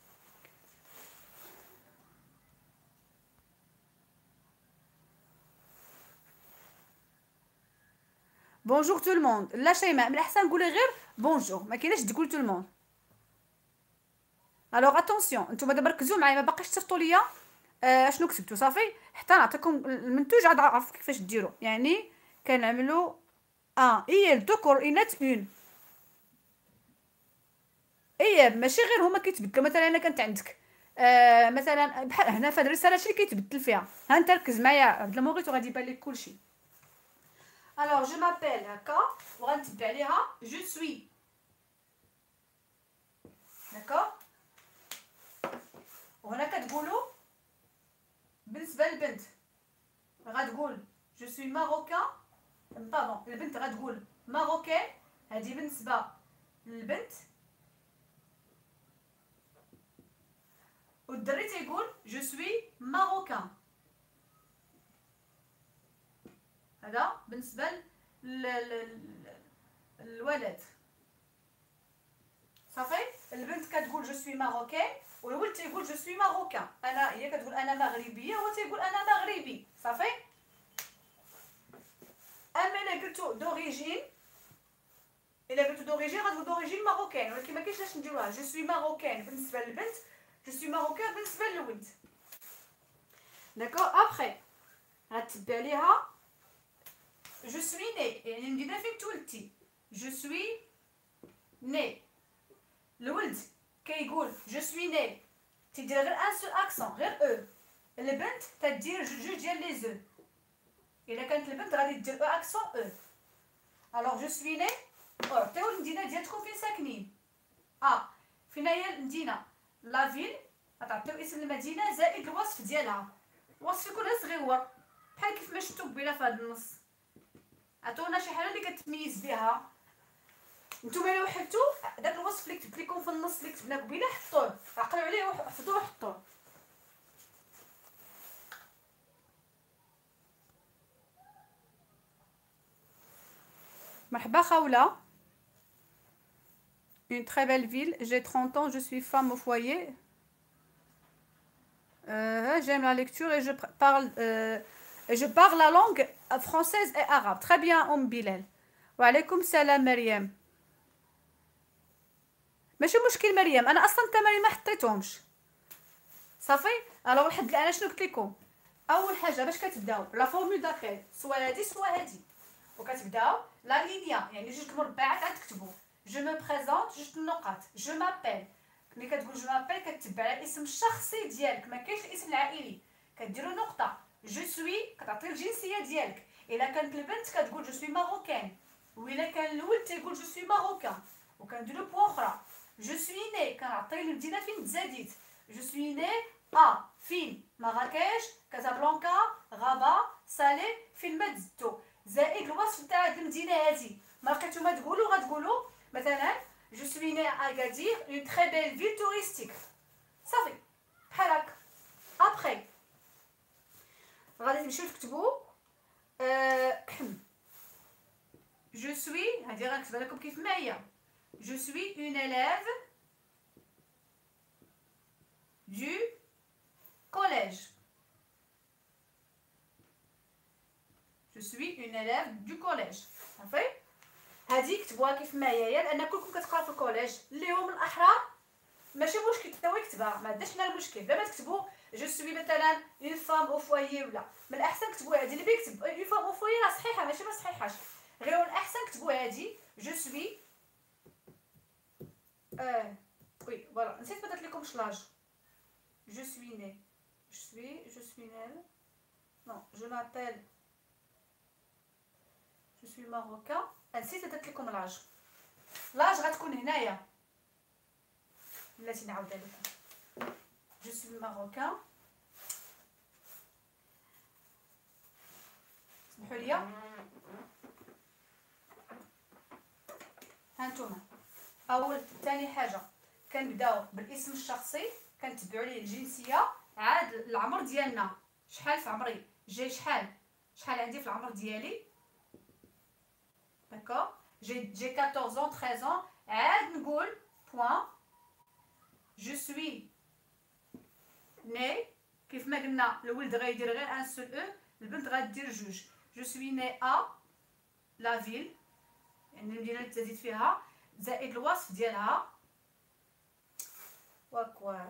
بونجور تو الموند. لا شيماء من الاحسن قولي غير بونجور، ما كايناش تقول تو الموند. الوغ اتونسيون نتوما دابا ركزوا معايا، ما باقيش تصيفطوا ليا آه شنو كتبتوا. صافي حتى نعطيكم المنتوج عاد عرفوا كيفاش ديروا. يعني كنعملوا اه اي الذكور انات اون. اي ماشي غير هما كيتبدلوا. مثلا انا كانت عندك آه مثلا بحال هنا في هاد الرساله هادشي اللي كيتبدل فيها. ها انت ركز معايا عبد المغيث وغادي يبان لك كلشي. الوغ جو مابيل هكا وغنتبع عليها جو سوي. داكوغ. وهنا كتقولوا بالنسبه للبنت غتقول جو سوي ماروكان. باردون البنت غتقول ماروكان. هذه بالنسبه للبنت. والدري تيقول جو سوي ماروكان. هذا بالنسبه للولد. صافي. البنت كتقول جو سوي ماروكان والولد تيقول جو سوي ماروكان. انا هي كتقول انا مغربيه وهو تيقول انا مغربي. صافي. اما الا قلتو دوريجين الا قلتو دوريجين غتقول دوريجين ماروكان ولكن ما كاينش لاش نديروها. جو سوي ماروكان بالنسبه للبنت جو سوي ماروكان بالنسبه للولد. داكوغ. ابخي غتبع ليها جو سوي ني يعني مدينه فين تولدتي. جو سوي ني. الولد كيقول جو سوي ني تيدير غير ان سول اكسون غير او. البنت تدير جوج ديال لي زو. الا كانت البنت غادي دير او اكسون او. الوغ جو سوي ني. عطيو المدينه ديالكم فين ساكنين. اه فين هي المدينه لا فيل غتعطيو اسم المدينه زائد الوصف ديالها. الوصف يكون صغيور بحال كيف ما شفتو قبيله في هذا النص. عطونا شي حاجه اللي كتميز بها. نتوما لو حلتو داك الوصف اللي كتبت لكم في النص اللي كتبنا قبيله حطوه عقلوا عليه وحفظوه وحطوه. مرحبا خولة. Une très belle ville. J'ai trente ans, je suis femme au foyer. Euh, j'aime la lecture et je parle euh, et je parle la langue française et arabe. Très bien, Om Bilal. Wa alaykoum salam Maryam. ماشي مشكل مريم. انا اصلا التمارين ما حطيتهمش. صافي. الوغ لحد الان شنو قلت لكم؟ اول حاجه باش كتبداو لا فورمول داكيل سوا هادي سوا هادي وكتبداو لا لينيا يعني جوج مربعات غتكتبوا جو مو بريزونت جوج النقط جو مابيل. ملي كتقول جو مابيل كتبع على الاسم الشخصي ديالك ما كاينش الاسم العائلي. كديروا نقطه. جو سوي كتعطي الجنسيه ديالك. الا كانت البنت كتقول جو سوي ماروكان والا كان الولد تيقول جو سوي ماروكان. وكنديروا بوا اخرى جو سوي ني كنعطي المدينه فين تزاديت. جو سوي ني ا فين مراكش كازابلانكا غابه صالح فين ما تزدتو زائد الوصف تاع هاد المدينه هادي. ما لقيتو ما تقولوا غتقولوا مثلا جو سوي ني اغادير اون تري بيل فيل توريستيك. صافي بحال هكا. ابخي غادي تمشيو تكتبوا جو سوي هادي غنكتبها لكم كيف ما هي. Je suis une élève du collège. Je suis une élève du collège. صافي. هذه كتبوها كيف ما هي لان كلكم كتقراو في الكوليج. اليوم الاحرار ماشي مشكل حتى هو يكتبها ما عندناش حنا المشكل. بلا ما تكتبوا جو سوي مثلا اون فام او فوايي ولا من الاحسن كتبوا هذه اللي بيكتب اون فام او فوايي راه صحيحه ماشي ما صحيحاش. غير الاحسن كتبوا هذه جو سوي. اه وي فوالا نسيت بدات لكم شلاج. جو سوي ني جو سوي جو سوي نيل نو جو مابيل جو سوي ماروكان. نسيت بدات لكم لاج. لاج غتكون هنايا بلاتي نعاودها لكم. جو سوي ماروكان. سمحوا لي هانتوما. اول ثاني حاجه كنبداو بالاسم الشخصي كنتبعوا ليه الجنسيه عاد العمر ديالنا. شحال في عمري جاي شحال شحال عندي في العمر ديالي. داكوغ. جي جي أربعطاش ans تريز ans عاد نقول بوين جو سوي ني كيف ما قلنا الولد غيدير غير ان سول او البنت غدير جوج. جو سوي ني ا لا فيل يعني المدينه اللي تزيد فيها زائد الوصف ديالها. واك واك.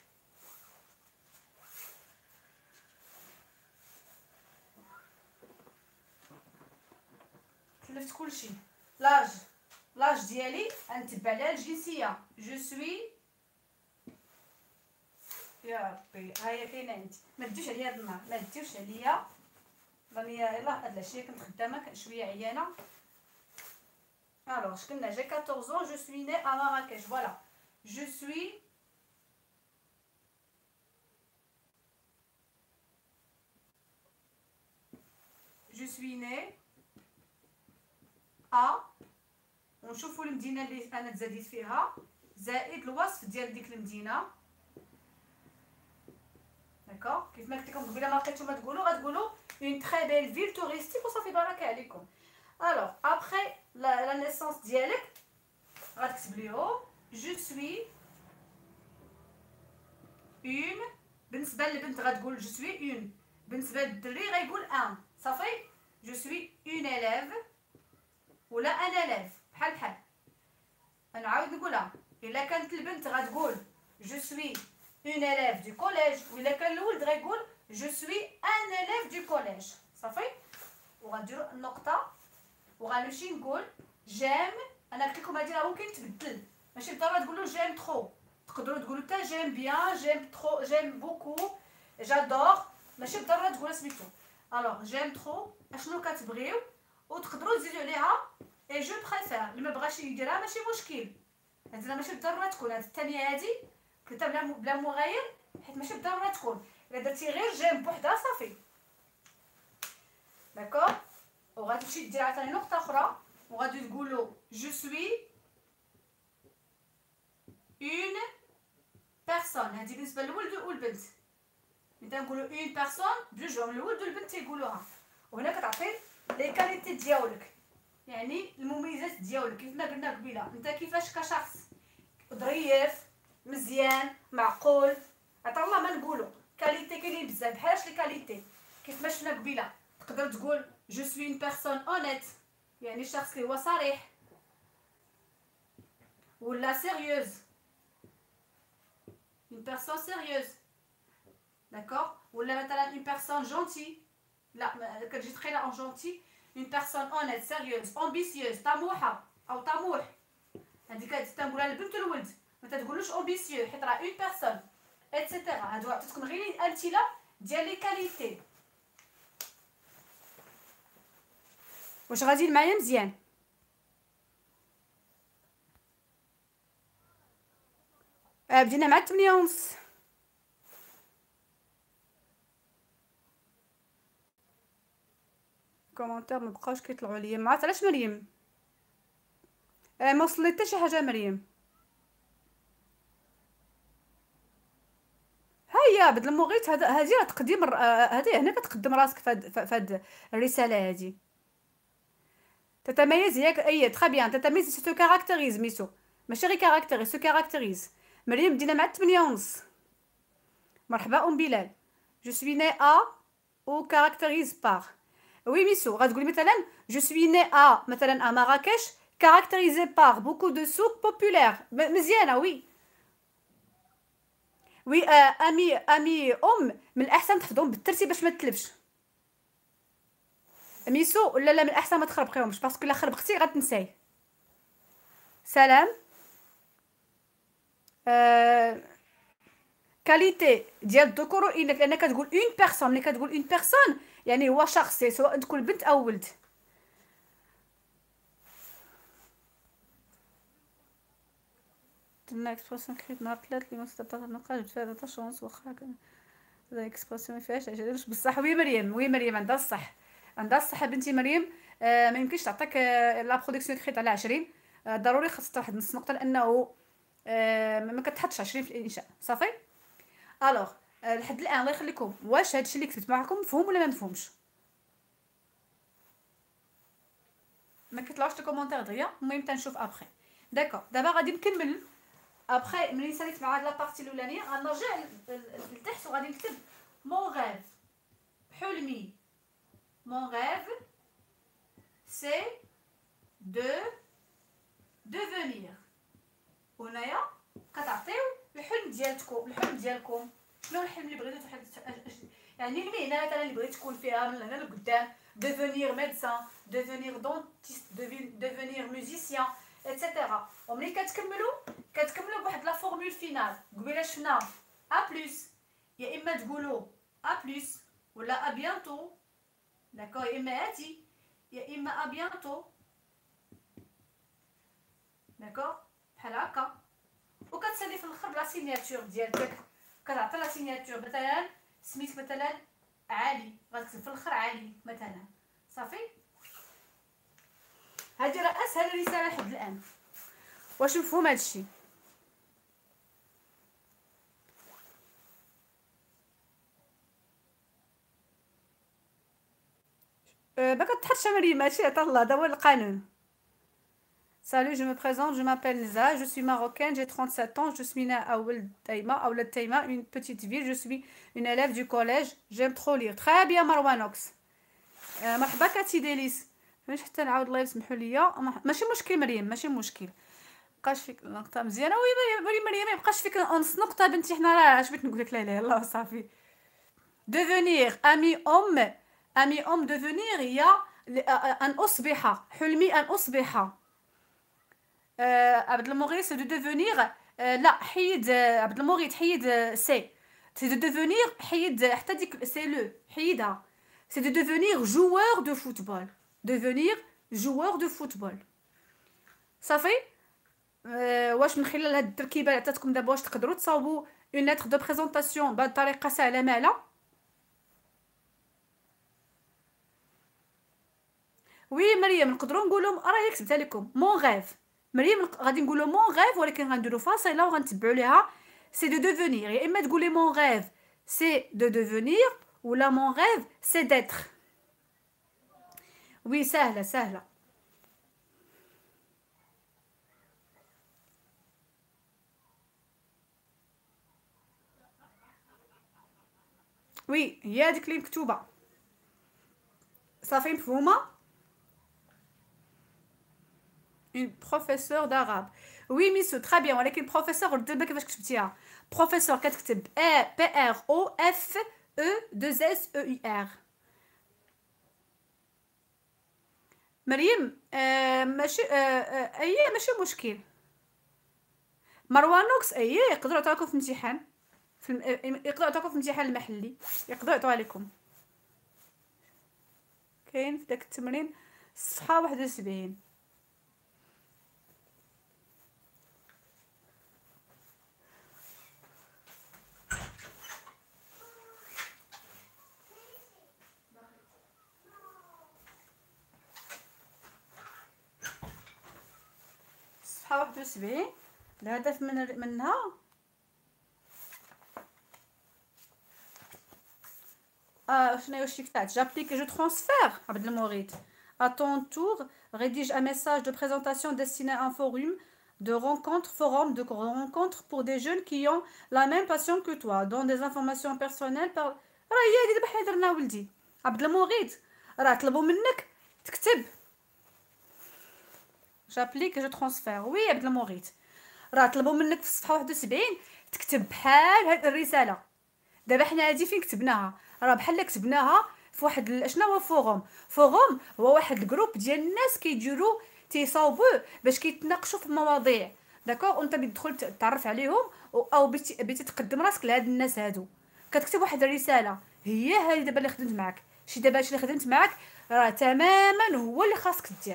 تلفت كلشي. لاج لاج ديالي غنتبع عليها الجنسيه. جو سوي يا ربي هاهي كاينه انت ما تديوش عليا هاد النهار ما تديوش عليا راني يلاه هاد العشيه كنت خدامه شويه عيانه. Alors, j'ai quatorze ans, je suis née à Marrakech. Voilà. Je suis je suis née à ونشوفوا المدينه اللي انا تزاديت فيها زائد الوصف ديال ديك المدينه. داكوغ كيف ما قلت لكم قبيله ما لقيتوما تقولوا غتقولوا une très belle ville touristique وصافي بركه عليكم. alors après la, la naissance ديالك غتكتب ليهم je suis une. بالنسبه للبنت غتقول je suis une. بالنسبه للدري غيقول ان. صافي je suis une élève ولا ان élève بحال بحال. نعاود نقولها الا كانت البنت غتقول je suis une élève du collège وإلا كان الولد غيقول je suis un élève du collège. صافي وغنديرو النقطه وغنمشي نقول جيم. انا قلت لكم هادي راه ممكن تبدل ماشي بالضروره تقولوا جيم ترو. تقدروا تقولوا حتى جيم بيان جيم ترو جيم بوكو جادور ماشي بالضروره تقولوا سميتو. الوغ جيم ترو اشنو كتبغيو وتقدروا تزيدوا عليها اي جو بريفير. اللي ما بغاش يديرها ماشي مشكل. هادي ماشي بالضروره تكون هاد الثانيه هادي كتبتها بلا بلا مغاير حيت ماشي بالضروره تكون. الا درتي غير جيم بوحدها صافي. داكوغ وغتمشي دير عاوتاني نقطه اخرى وغادي تقولوا جو سوي اون بيرسون. هادي بالنسبه للولد والبنت. ملي تنقولوا اون بيرسون بجوجهم الولد والبنت تيقولوها. وهنا كتعطي لي كاليتي ديالك يعني المميزات ديالك كيف ما قلنا قبيله. انت كيفاش كشخص ظريف مزيان معقول عطا الله ما نقولوا كاليتي كاينين بزاف بحالاش لي كاليتي كيف ما شفنا قبيله. تقدر تقول جو سوي اون بيرسون اونيت يعني شخص اللي هو صريح ولا سيريوز اون بيرسون سيريوز. داكوغ ولا مثلا اون بيرسون جونتي لا كتجي ثقيله اون جونتي اون بيرسون اونيت سيريوز امبيسيوز طموحه او طموح. هذيك تنقولها للبنت والولد ما تقولوش امبيسيو حيت راه اون بيرسون ايتترا. هادو عطيتكم غير الامثله ديال لي كاليتي. واش غادي معايا مزيان؟ آه بدينا مع ثمانية ونص. كومونتير مبقاوش كيطلعوا ليا ما عرفت علاش مريم. آه ما وصل لي حتى شي حاجه مريم. هيا بدل المغيط هذا هذه راه تقديم هذه هنا كتقدم راسك فهاد فهاد الرساله هذه. تتميز ياك اي تري بيان تتميز سو كاركتيريز ميسو ماشي غير كاركتيريز سو كاركتيريز. مريم بدينا مع ثمانية ونص. مرحبا ام بلال جو سوي ني ا او كاركتيريز بار. وي ميسو غتقولي مثلا جو سوي ني ا مثلا ا مراكش كاركتيريزي بار بوكو دو سوق بوبولير. مزيانه وي وي آه امي امي ام من الاحسن تحفظهم بالترتيب باش ما تلفش. ميسو لا لا من الاحسن ما تخربقيهمش باسكو الا خربقتي غتنساي. سلام. آه كاليتي ديال الذكور والاناث لانك كتقول اون بيرسون. ملي كتقول اون بيرسون يعني هو شخص سواء تكون بنت او ولد. درنا اكسبرسيون كريت نهار ثلاث اللي مستطاع نقاش فيها تا شونس واخا هذا اكسبرسيون ما فيهاش عجبنيش بصح. وي مريم وي مريم عندها الصح عندها الصح بنتي مريم. آه ما يمكنش تعطيك آه لا برودكسيون كريت على عشرين. آه ضروري خاص واحد نص نقطه لانه آه ما كتحطش عشرين في الانشاء. صافي الوغ آه لحد الان الله يخليكم واش هادشي اللي كتبت معكم مفهوم ولا ما مفهومش؟ ما كيطلعوش لي كومونتير دغيا المهم تنشوف ابخي. داكوغ دابا غادي نكمل ابخي ملي ساليت مع هاد لابارتي الاولانيه غنرجع لتحت وغادي نكتب مون غيف حلمي. مون غيف سي دو devenir. هنايا كتعطيو الحلم ديالكم الحلم ديالكم شنو الحلم اللي بغيتو يعني المهنه مثلا اللي بغيتي تكون فيها من هنا لقدام. devenir médecin devenir dentiste devenir musicien ايتترا. وملي كتكملوا كتكملوا بواحد لا فورمول فينال. قبيله شفنا ا بلس يا اما تقولوا ا بلس ولا ا بيانتو، داكور، يا اما اتي يا اما ا بيانتو، داكور، بحال هكا. وكتسالي في الاخر بلا سيناتور ديالك، كتعطي لا سيناتور مثلا سميت مثلا علي، غتكتب في الاخر علي مثلا، صافي. هذه راه اسهل رساله لحد الان. واش مفهوم هادشي؟ أه ما كتحطش مريم، ماشي عطا الله، هذا هو القانون. Salut, je me présente, je m'appelle Nisa, je suis marocaine, j'ai trente-sept ans, je suis née à Ould Taïma, à Ould Taïma, une petite ville, je suis une élève du collège, j'aime trop lire. Très bien مروانوكس. أه مرحبا كاتي ديليس. ماشي حتى نعاود الله يسمحوا ليا، ماشي مشكل مريم، ماشي مشكل. بقاش فيك نقطه مزيانه. وي مريم مريم ما يبقاش فيك نص نقطه بنتي، حنا راه اش بغيت نقول لك، لا اله الا الله صافي. devenir ami homme ami homme devenir هي ان اصبح، حلمي ان اصبح. عبد المغيث سي دو devenir. لا حيد عبد المغيث، حيد سي سي دو devenir، حيد حتى ديك سي لو حيدها، سي دو devenir joueur de football، devenir joueur de football، صافي. أه واش من خلال هاد التركيبه اللي عطاتكم دابا واش تقدروا تصاوبوا اون لتر دو بريزونطاسيون بهاد الطريقه سهله مالا؟ وي مريم نقدروا نقولوا راه كتبتها لكم مون غيف. مريم غادي نقولوا مون غيف، ولكن غنديروا فاصله وغنتبعوا ليها سي دو devenir. يا اما تقولي مون غيف سي دو devenir ولا مون غيف سي ديتر. وي سهله سهله. وي هي هذيك اللي مكتوبه، صافي مفهومه. une professeur d'arabe. Oui ميسو très bien، ولكن بروفيسور دابا كيفاش كتبتيها؟ بروفيسور كتكتب بي ار او اف او دو اس او اي ار. مريم آه ماشي آه آه اي ماشي مشكل. مروانوكس اي يقدروا يعطوكم في امتحان، في الم... يقدروا يعطوكم في الامتحان المحلي، يقدروا يعطوها لكم. كاين في داك التمرين صفحه واحد وسبعين. صفحه واحد وسبعين. الهدف من منها آه شنو هي واش كتبت؟ j'applique et je transfère. عبد المغيث à ton tour rédige un message de présentation destiné à un forum de rencontre forum de rencontre pour des jeunes qui ont la même passion que toi dont des informations personnelles par. راه هي هادي دابا حنا درنا ولدي عبد المغيث، راه طلبوا منك تكتب j'applique et je transfère. وي عبد المغيث راه طلبوا منك في الصفحه واحد وسبعين تكتب بحال هاد الرساله. دابا حنا هادي فين كتبناها؟ راه بحال كتبناها في واحد شنو هو فوروم. فوروم هو واحد الجروب ديال الناس كيديروا تيصاوبوا باش كيتناقشوا في مواضيع، داكوغ، وانت بتدخل تعرف عليهم او بغيتي تقدم راسك لهاد الناس هادو، كتكتب واحد الرساله. هي هذه دابا اللي خدمت معاك، شي دابا هادشي اللي خدمت معاك راه تماما هو اللي خاصك دير.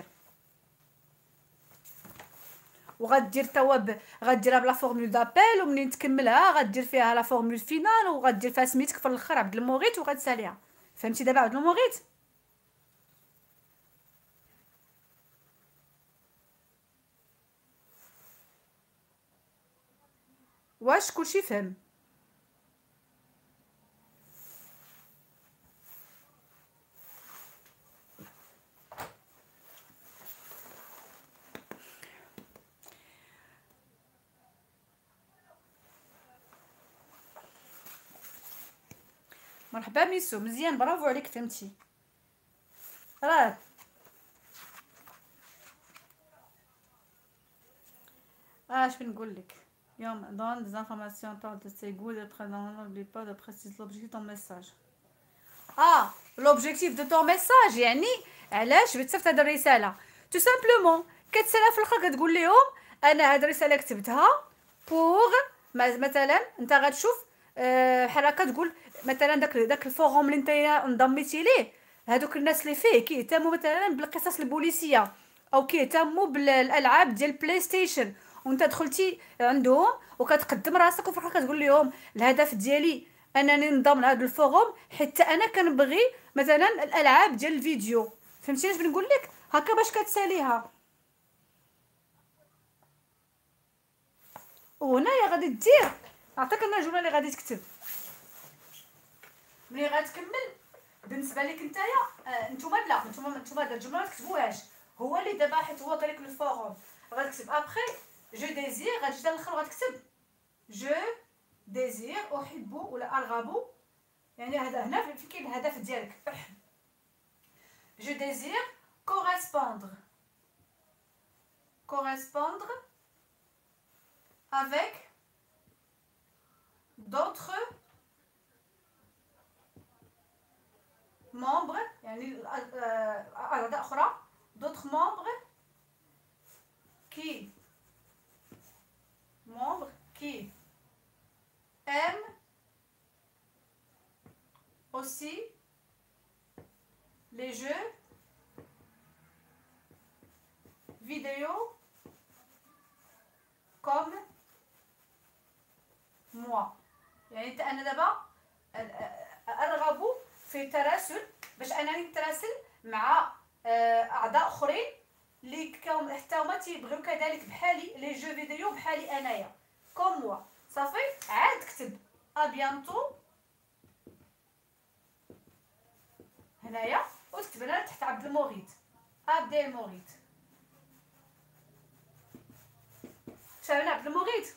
وغدير توا غديرها بلا فورمول دابيل، ومنين تكملها غدير فيها لا فورمول فينال، وغدير فيها سميتك في الاخر عبد المغيث وغتساليها. فهمتي دابا عبد المغيث؟ واش كلشي فهم؟ مرحبا ميسو، مزيان برافو عليك، فهمتي راه اش بغيت نقول لك. يوم دون des informations par de ses goûts de prénom n'oublie pas de préciser l'objectif de ton message. اه l'objectif de ton message يعني علاش بتصيفط هاد الرساله. تو سامبلومون كتسالى في الاخر كتقول لهم انا هاد الرساله كتبتها بوغ مثلا انت غتشوف آه، بحال هكا تقول مثلا داك داك الفوروم اللي نتايا انضميتي ليه، هادوك الناس اللي فيه كيهتموا مثلا بالقصص البوليسيه او كيهتموا بالالعاب ديال بلاي ستيشن، وانت دخلتي عندهم وكتقدم راسك وفي الاخر كتقول لهم الهدف ديالي انني ننضم لهذا الفوروم حتى انا كنبغي مثلا الالعاب ديال الفيديو. فهمتي اش بنقول لك؟ هكا باش كتساليها. وهنايا غادي دير، عطيك انا الجمله اللي غادي تكتب ملي غتكمل. بالنسبه لك نتايا آه، نتوما لا، نتوما نتوما هاد الجمله ما تكتبوهاش، هو اللي دابا حيت هو قال لك الفوروم غتكتب ابخي جو ديزير، غتجي للاخر وغتكتب جو ديزير احب ولا ارغب، يعني هذا هنا فين كاين الهدف ديالك. جو ديزير correspondre correspondre avec d'autres membres، يعني أعضاء أخرى d'autres membres qui membres qui aiment aussi les jeux vidéo comme moi. يعني أنا دابا أرغب في التراسل، باش انني نتراسل مع اعضاء اخرين اللي حتى هما تيبغيو كذلك بحالي لي جو فيديو بحالي انايا كوم موا. صافي عاد كتب ابيانتو هنايا وتكتب هنا تحت عبد المغيث عبد المغيث. شايفين عبد المغيث؟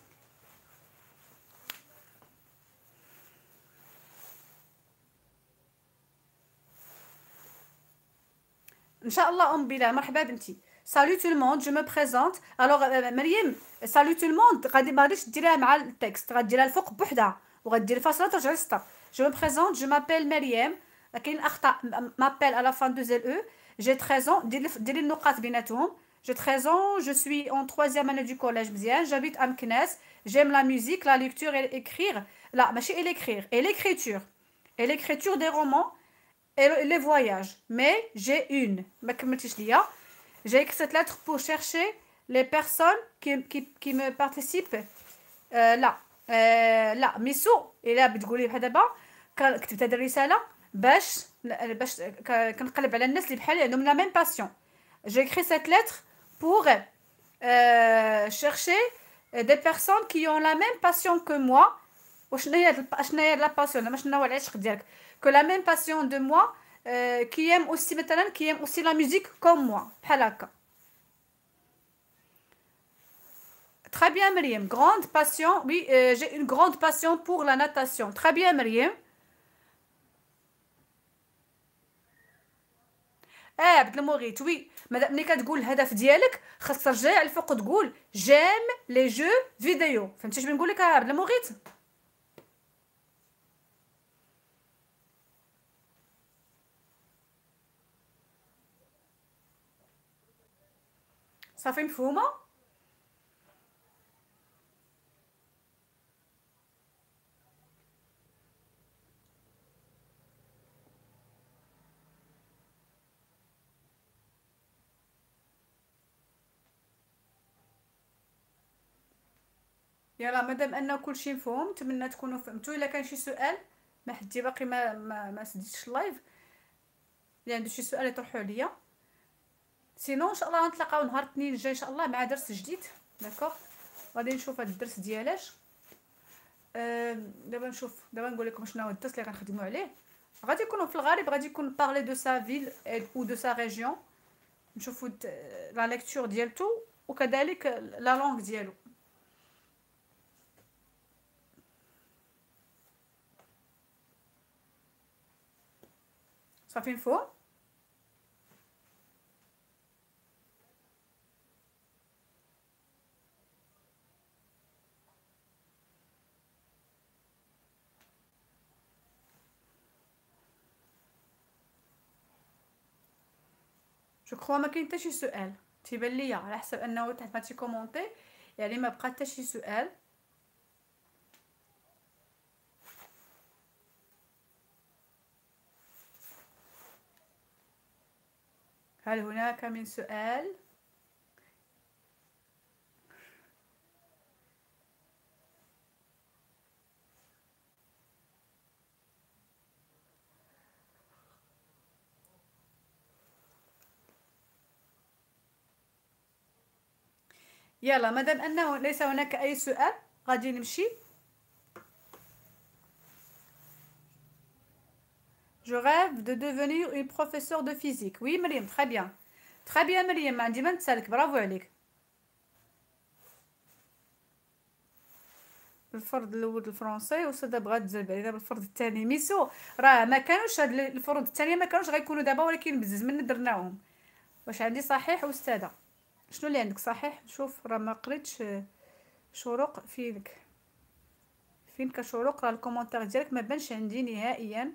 ان شاء الله ام بلا. مرحبا بنتي. سالو تو الموند جو مو بريزونت. الوغ مريم سالو تو الموند غادي ما غاديش ديريها مع التكست، غديرها الفوق بوحدها وغديري فاصله ترجعي للسطر. جو مو بريزونت جو مابيل مريم، كاين اخطاء مابيل على فان دو زيل او. جي تreize ans، ديري ديري النقاط بيناتهم. جي treize ans، جو سوي اون troisième année du collège مزيان. جابيت ام كناس، جيم لا ميوزيك لا ليكتور ايكرير، لا ماشي écrire et l'écriture et l'écriture des romans et les voyages. Mais j'ai une, ما كملتيش ليا. J'ai écrit cette lettre pour chercher les personnes qui, qui, qui me participent. euh, لا euh, لا ميسو الا بتقولي بحال دابا كتبت هذه الرساله باش باش كنقلب على الناس اللي بحالي عندهم لا ميم باسيون. J'ai écrit cette lettre pour euh, chercher des personnes qui ont la même passion que moi. وشنو هي شنو هي لا باسيون؟ زعما شنو هو العشق ديالك؟ que la même passion de moi euh, qui aime aussi مثلا qui aime aussi la musique comme moi بحال هكا. Très bien Myriam, grande passion. Oui, euh, j'ai une grande passion pour la natation. Très bien Myriam. اه عبد المغيث وي، ملي كتقول الهدف ديالك خاصك ترجعي على الفوق وتقول جيم لي جو فيديو. فهمتي اش بنقول لك عبد المغيث؟ صافي مفهومه. يلا مادام ان كلشي مفهوم نتمنى تكونوا فهمتوا. الا كان شي سؤال ما حدي باقي ما ما, ما سديتش اللايف، اللي عنده شي سؤال يطرحوه ليا. سينو ان شاء الله غنتلاقاو نهار الاثنين الجاي ان شاء الله مع درس جديد. داكوغ غادي نشوف هذا الدرس ديالاش. أه دابا نشوف دابا نقول لكم شنو هو الدرس اللي غنخدموا عليه. غادي يكونوا في الغالب غادي يكون بارلي دو سا فيل او دو سا ريجيون، نشوفوا لا ليكتور ديالتو وكذلك لا لونغ ديالو. صافي مفهوم. جو كخوا ما كاين حتى شي سؤال تيبان ليا على حسب انه تحت ما تي كومونتي، يعني ما بقى حتى شي سؤال. هل هناك من سؤال؟ يلا مادام انه ليس هناك اي سؤال غادي نمشي. Je rêve de devenir une professeure de physique. Oui مريم très bien. très bien مريم، ما عندي ما نتسالك، برافو عليك. الفرض الاول الفرنسي وساده بغات تزرب دابا الفرض الثاني ميسو، راه ما كانوش هاد الفروض الثانيه ما كانوش غيكونوا دابا، ولكن بزز من درناهم. واش عندي صحيح واستاذه؟ شنو اللي عندك صحيح؟ شوف راه ما قريتش شروق فينك، فين كشروق؟ راه الكومونتير ديالك ما بانش عندي نهائيا.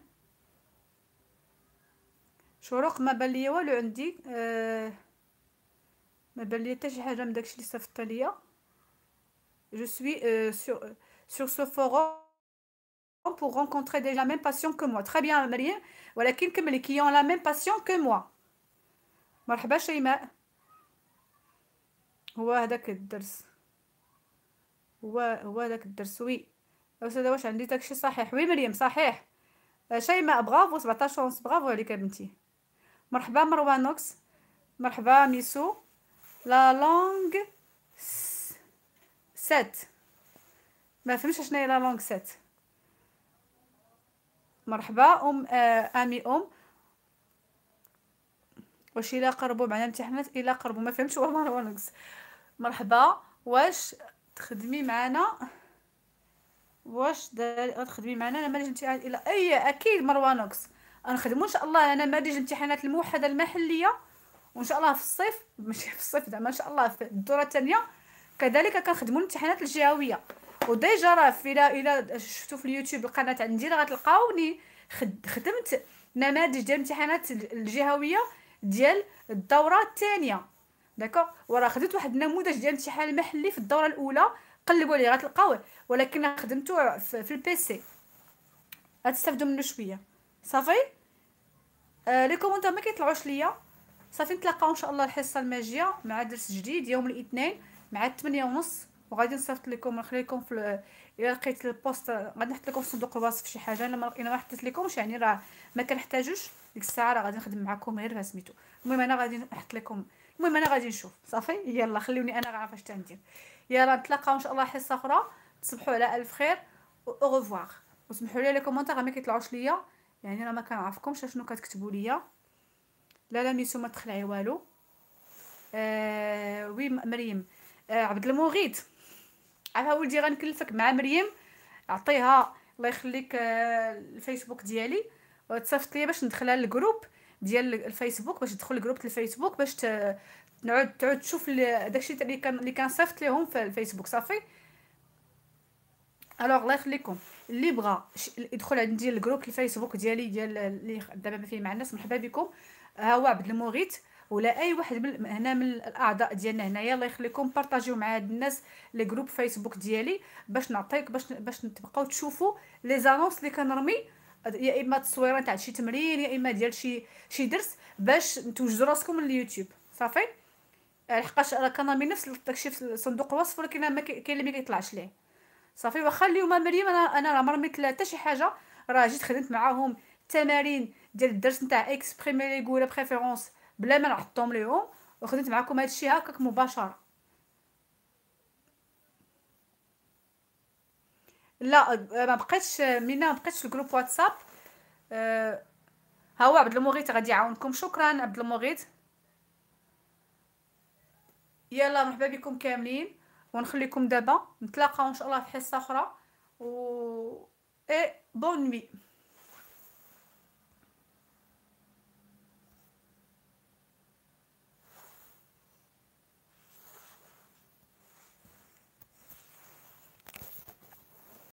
شروق ما بان ليا والو عندي، آه ما بان ليا حتى شي حاجه من داكشي اللي صيفط ليا. جو سوي sur sur ce forum pour rencontrer déjà la même passion que moi. Très bien مريم، ولكن كملي qui ont la même passion que moi. مرحبا شيماء. هو هذاك الدرس، هو هو هذاك الدرس. وي استاذه واش عندي داكشي صحيح؟ وي مريم صحيح. شيماء برافو، سبعطاش ونص، برافو عليك يا بنتي. مرحبا مروانوكس، مرحبا ميسو. لا لونغ سات، ما فهمش شنو هي لا لونغ سات. مرحبا ام آه امي ام. واش الا قربوا معنا الامتحانات؟ الا قربوا ما فهمتش والله مروانوكس. مرحبا، واش تخدمي معنا؟ واش غتخدمي معنا؟ انا ماليش امتحان الا اي اكيد مروانوكس غنخدموا ان شاء الله. انا ماليش الامتحانات الموحده المحليه، وان شاء الله في الصيف، ماشي في الصيف زعما ان شاء الله في الدوره الثانيه كذلك كنخدموا الامتحانات الجهويه. وديجا راه في الى الى شفتوا في اليوتيوب القناه عندي راه غتلقاوني خدمت نماذج ديال الامتحانات الجهويه ديال الدوره الثانيه. داكوغ، وراه خدمت واحد النموذج ديال الامتحان المحلي في الدوره الاولى، قلبوا عليه غتلقاوه، ولكن خدمته في, في البيسي، غتستافدوا منه شويه. صافي. آه لي كومونتير ما كيطلعوش ليا. صافي، نتلاقاو ان شاء الله الحصه الماجيه مع درس جديد يوم الاثنين مع الثمانية ونص، وغادي نصيفط لكم، نخلي لكم في الا لقيت البوست غادي نحط لكم في صندوق الوصف شي حاجه. انا ما ما حطيت لكمش يعني راه ما كنحتاجوش ديك الساعه، راه غادي نخدم معكم غير سميتو. المهم انا غادي نحط لكم، المهم انا غادي نشوف. صافي يلا خليوني انا عارفه اش تندير. يلا نتلاقاو ان شاء الله حصه اخرى. تصبحوا على الف خير او ريفوار. وسمحوا لي لي كومونتير ما كيطلعوش ليا، يعني انا ما كنعرفكمش شنو كتكتبوا ليا. لا لا ميسو ما تخلعي والو. آه وي مريم. آه عبد المغيث، عافا ولدي غنكلفك مع مريم، عطيها الله يخليك آه الفيسبوك ديالي وتصيفط لي باش ندخلها للجروب ديال الفيسبوك، باش تدخل لجروب الفيسبوك باش نعود تعود تشوف داكشي اللي كان اللي كنصيفط ليهم في الفيسبوك. صافي. الوغ الله يخليكم، اللي بغى يدخل عندي الجروب الفيسبوك ديالي ديال اللي دابا فيه مع الناس، مرحبا بكم. ها هو عبد المغيث، ولا اي واحد من هنا من الاعضاء ديالنا هنايا، الله يخليكم بارطاجيو مع هاد الناس لي جروب فيسبوك ديالي باش نعطيك باش باش تبقاو تشوفوا لي زانونس اللي كنرمي، يا اما تصويره تاع شي تمرين يا اما ديال شي شي درس باش توجدوا راسكم من اليوتيوب. صافي. لحقاش راه كنرمي نفس داكشي في صندوق الوصف، ولكن ما كاين اللي ما كيطلعش ليه. صافي. واخا اليوم مريم انا انا راه ما رميت لها حتى شي حاجه، راه جيت خدمت معاهم التمارين ديال الدرس نتاع اكسبريمي لي غو لا بريفيرونس بلا ما نحطهم ليهم، وخدمت معكم هادشي هكاك مباشره. لا ما بقيتش ملينا ما بقيتش في الجروب واتساب. أه ها هو عبد المغيث غادي يعاونكم. شكرا عبد المغيث. يلا مرحبا بكم كاملين، ونخليكم دابا نتلاقاو ان شاء الله في حصه اخرى و اي بون نوي.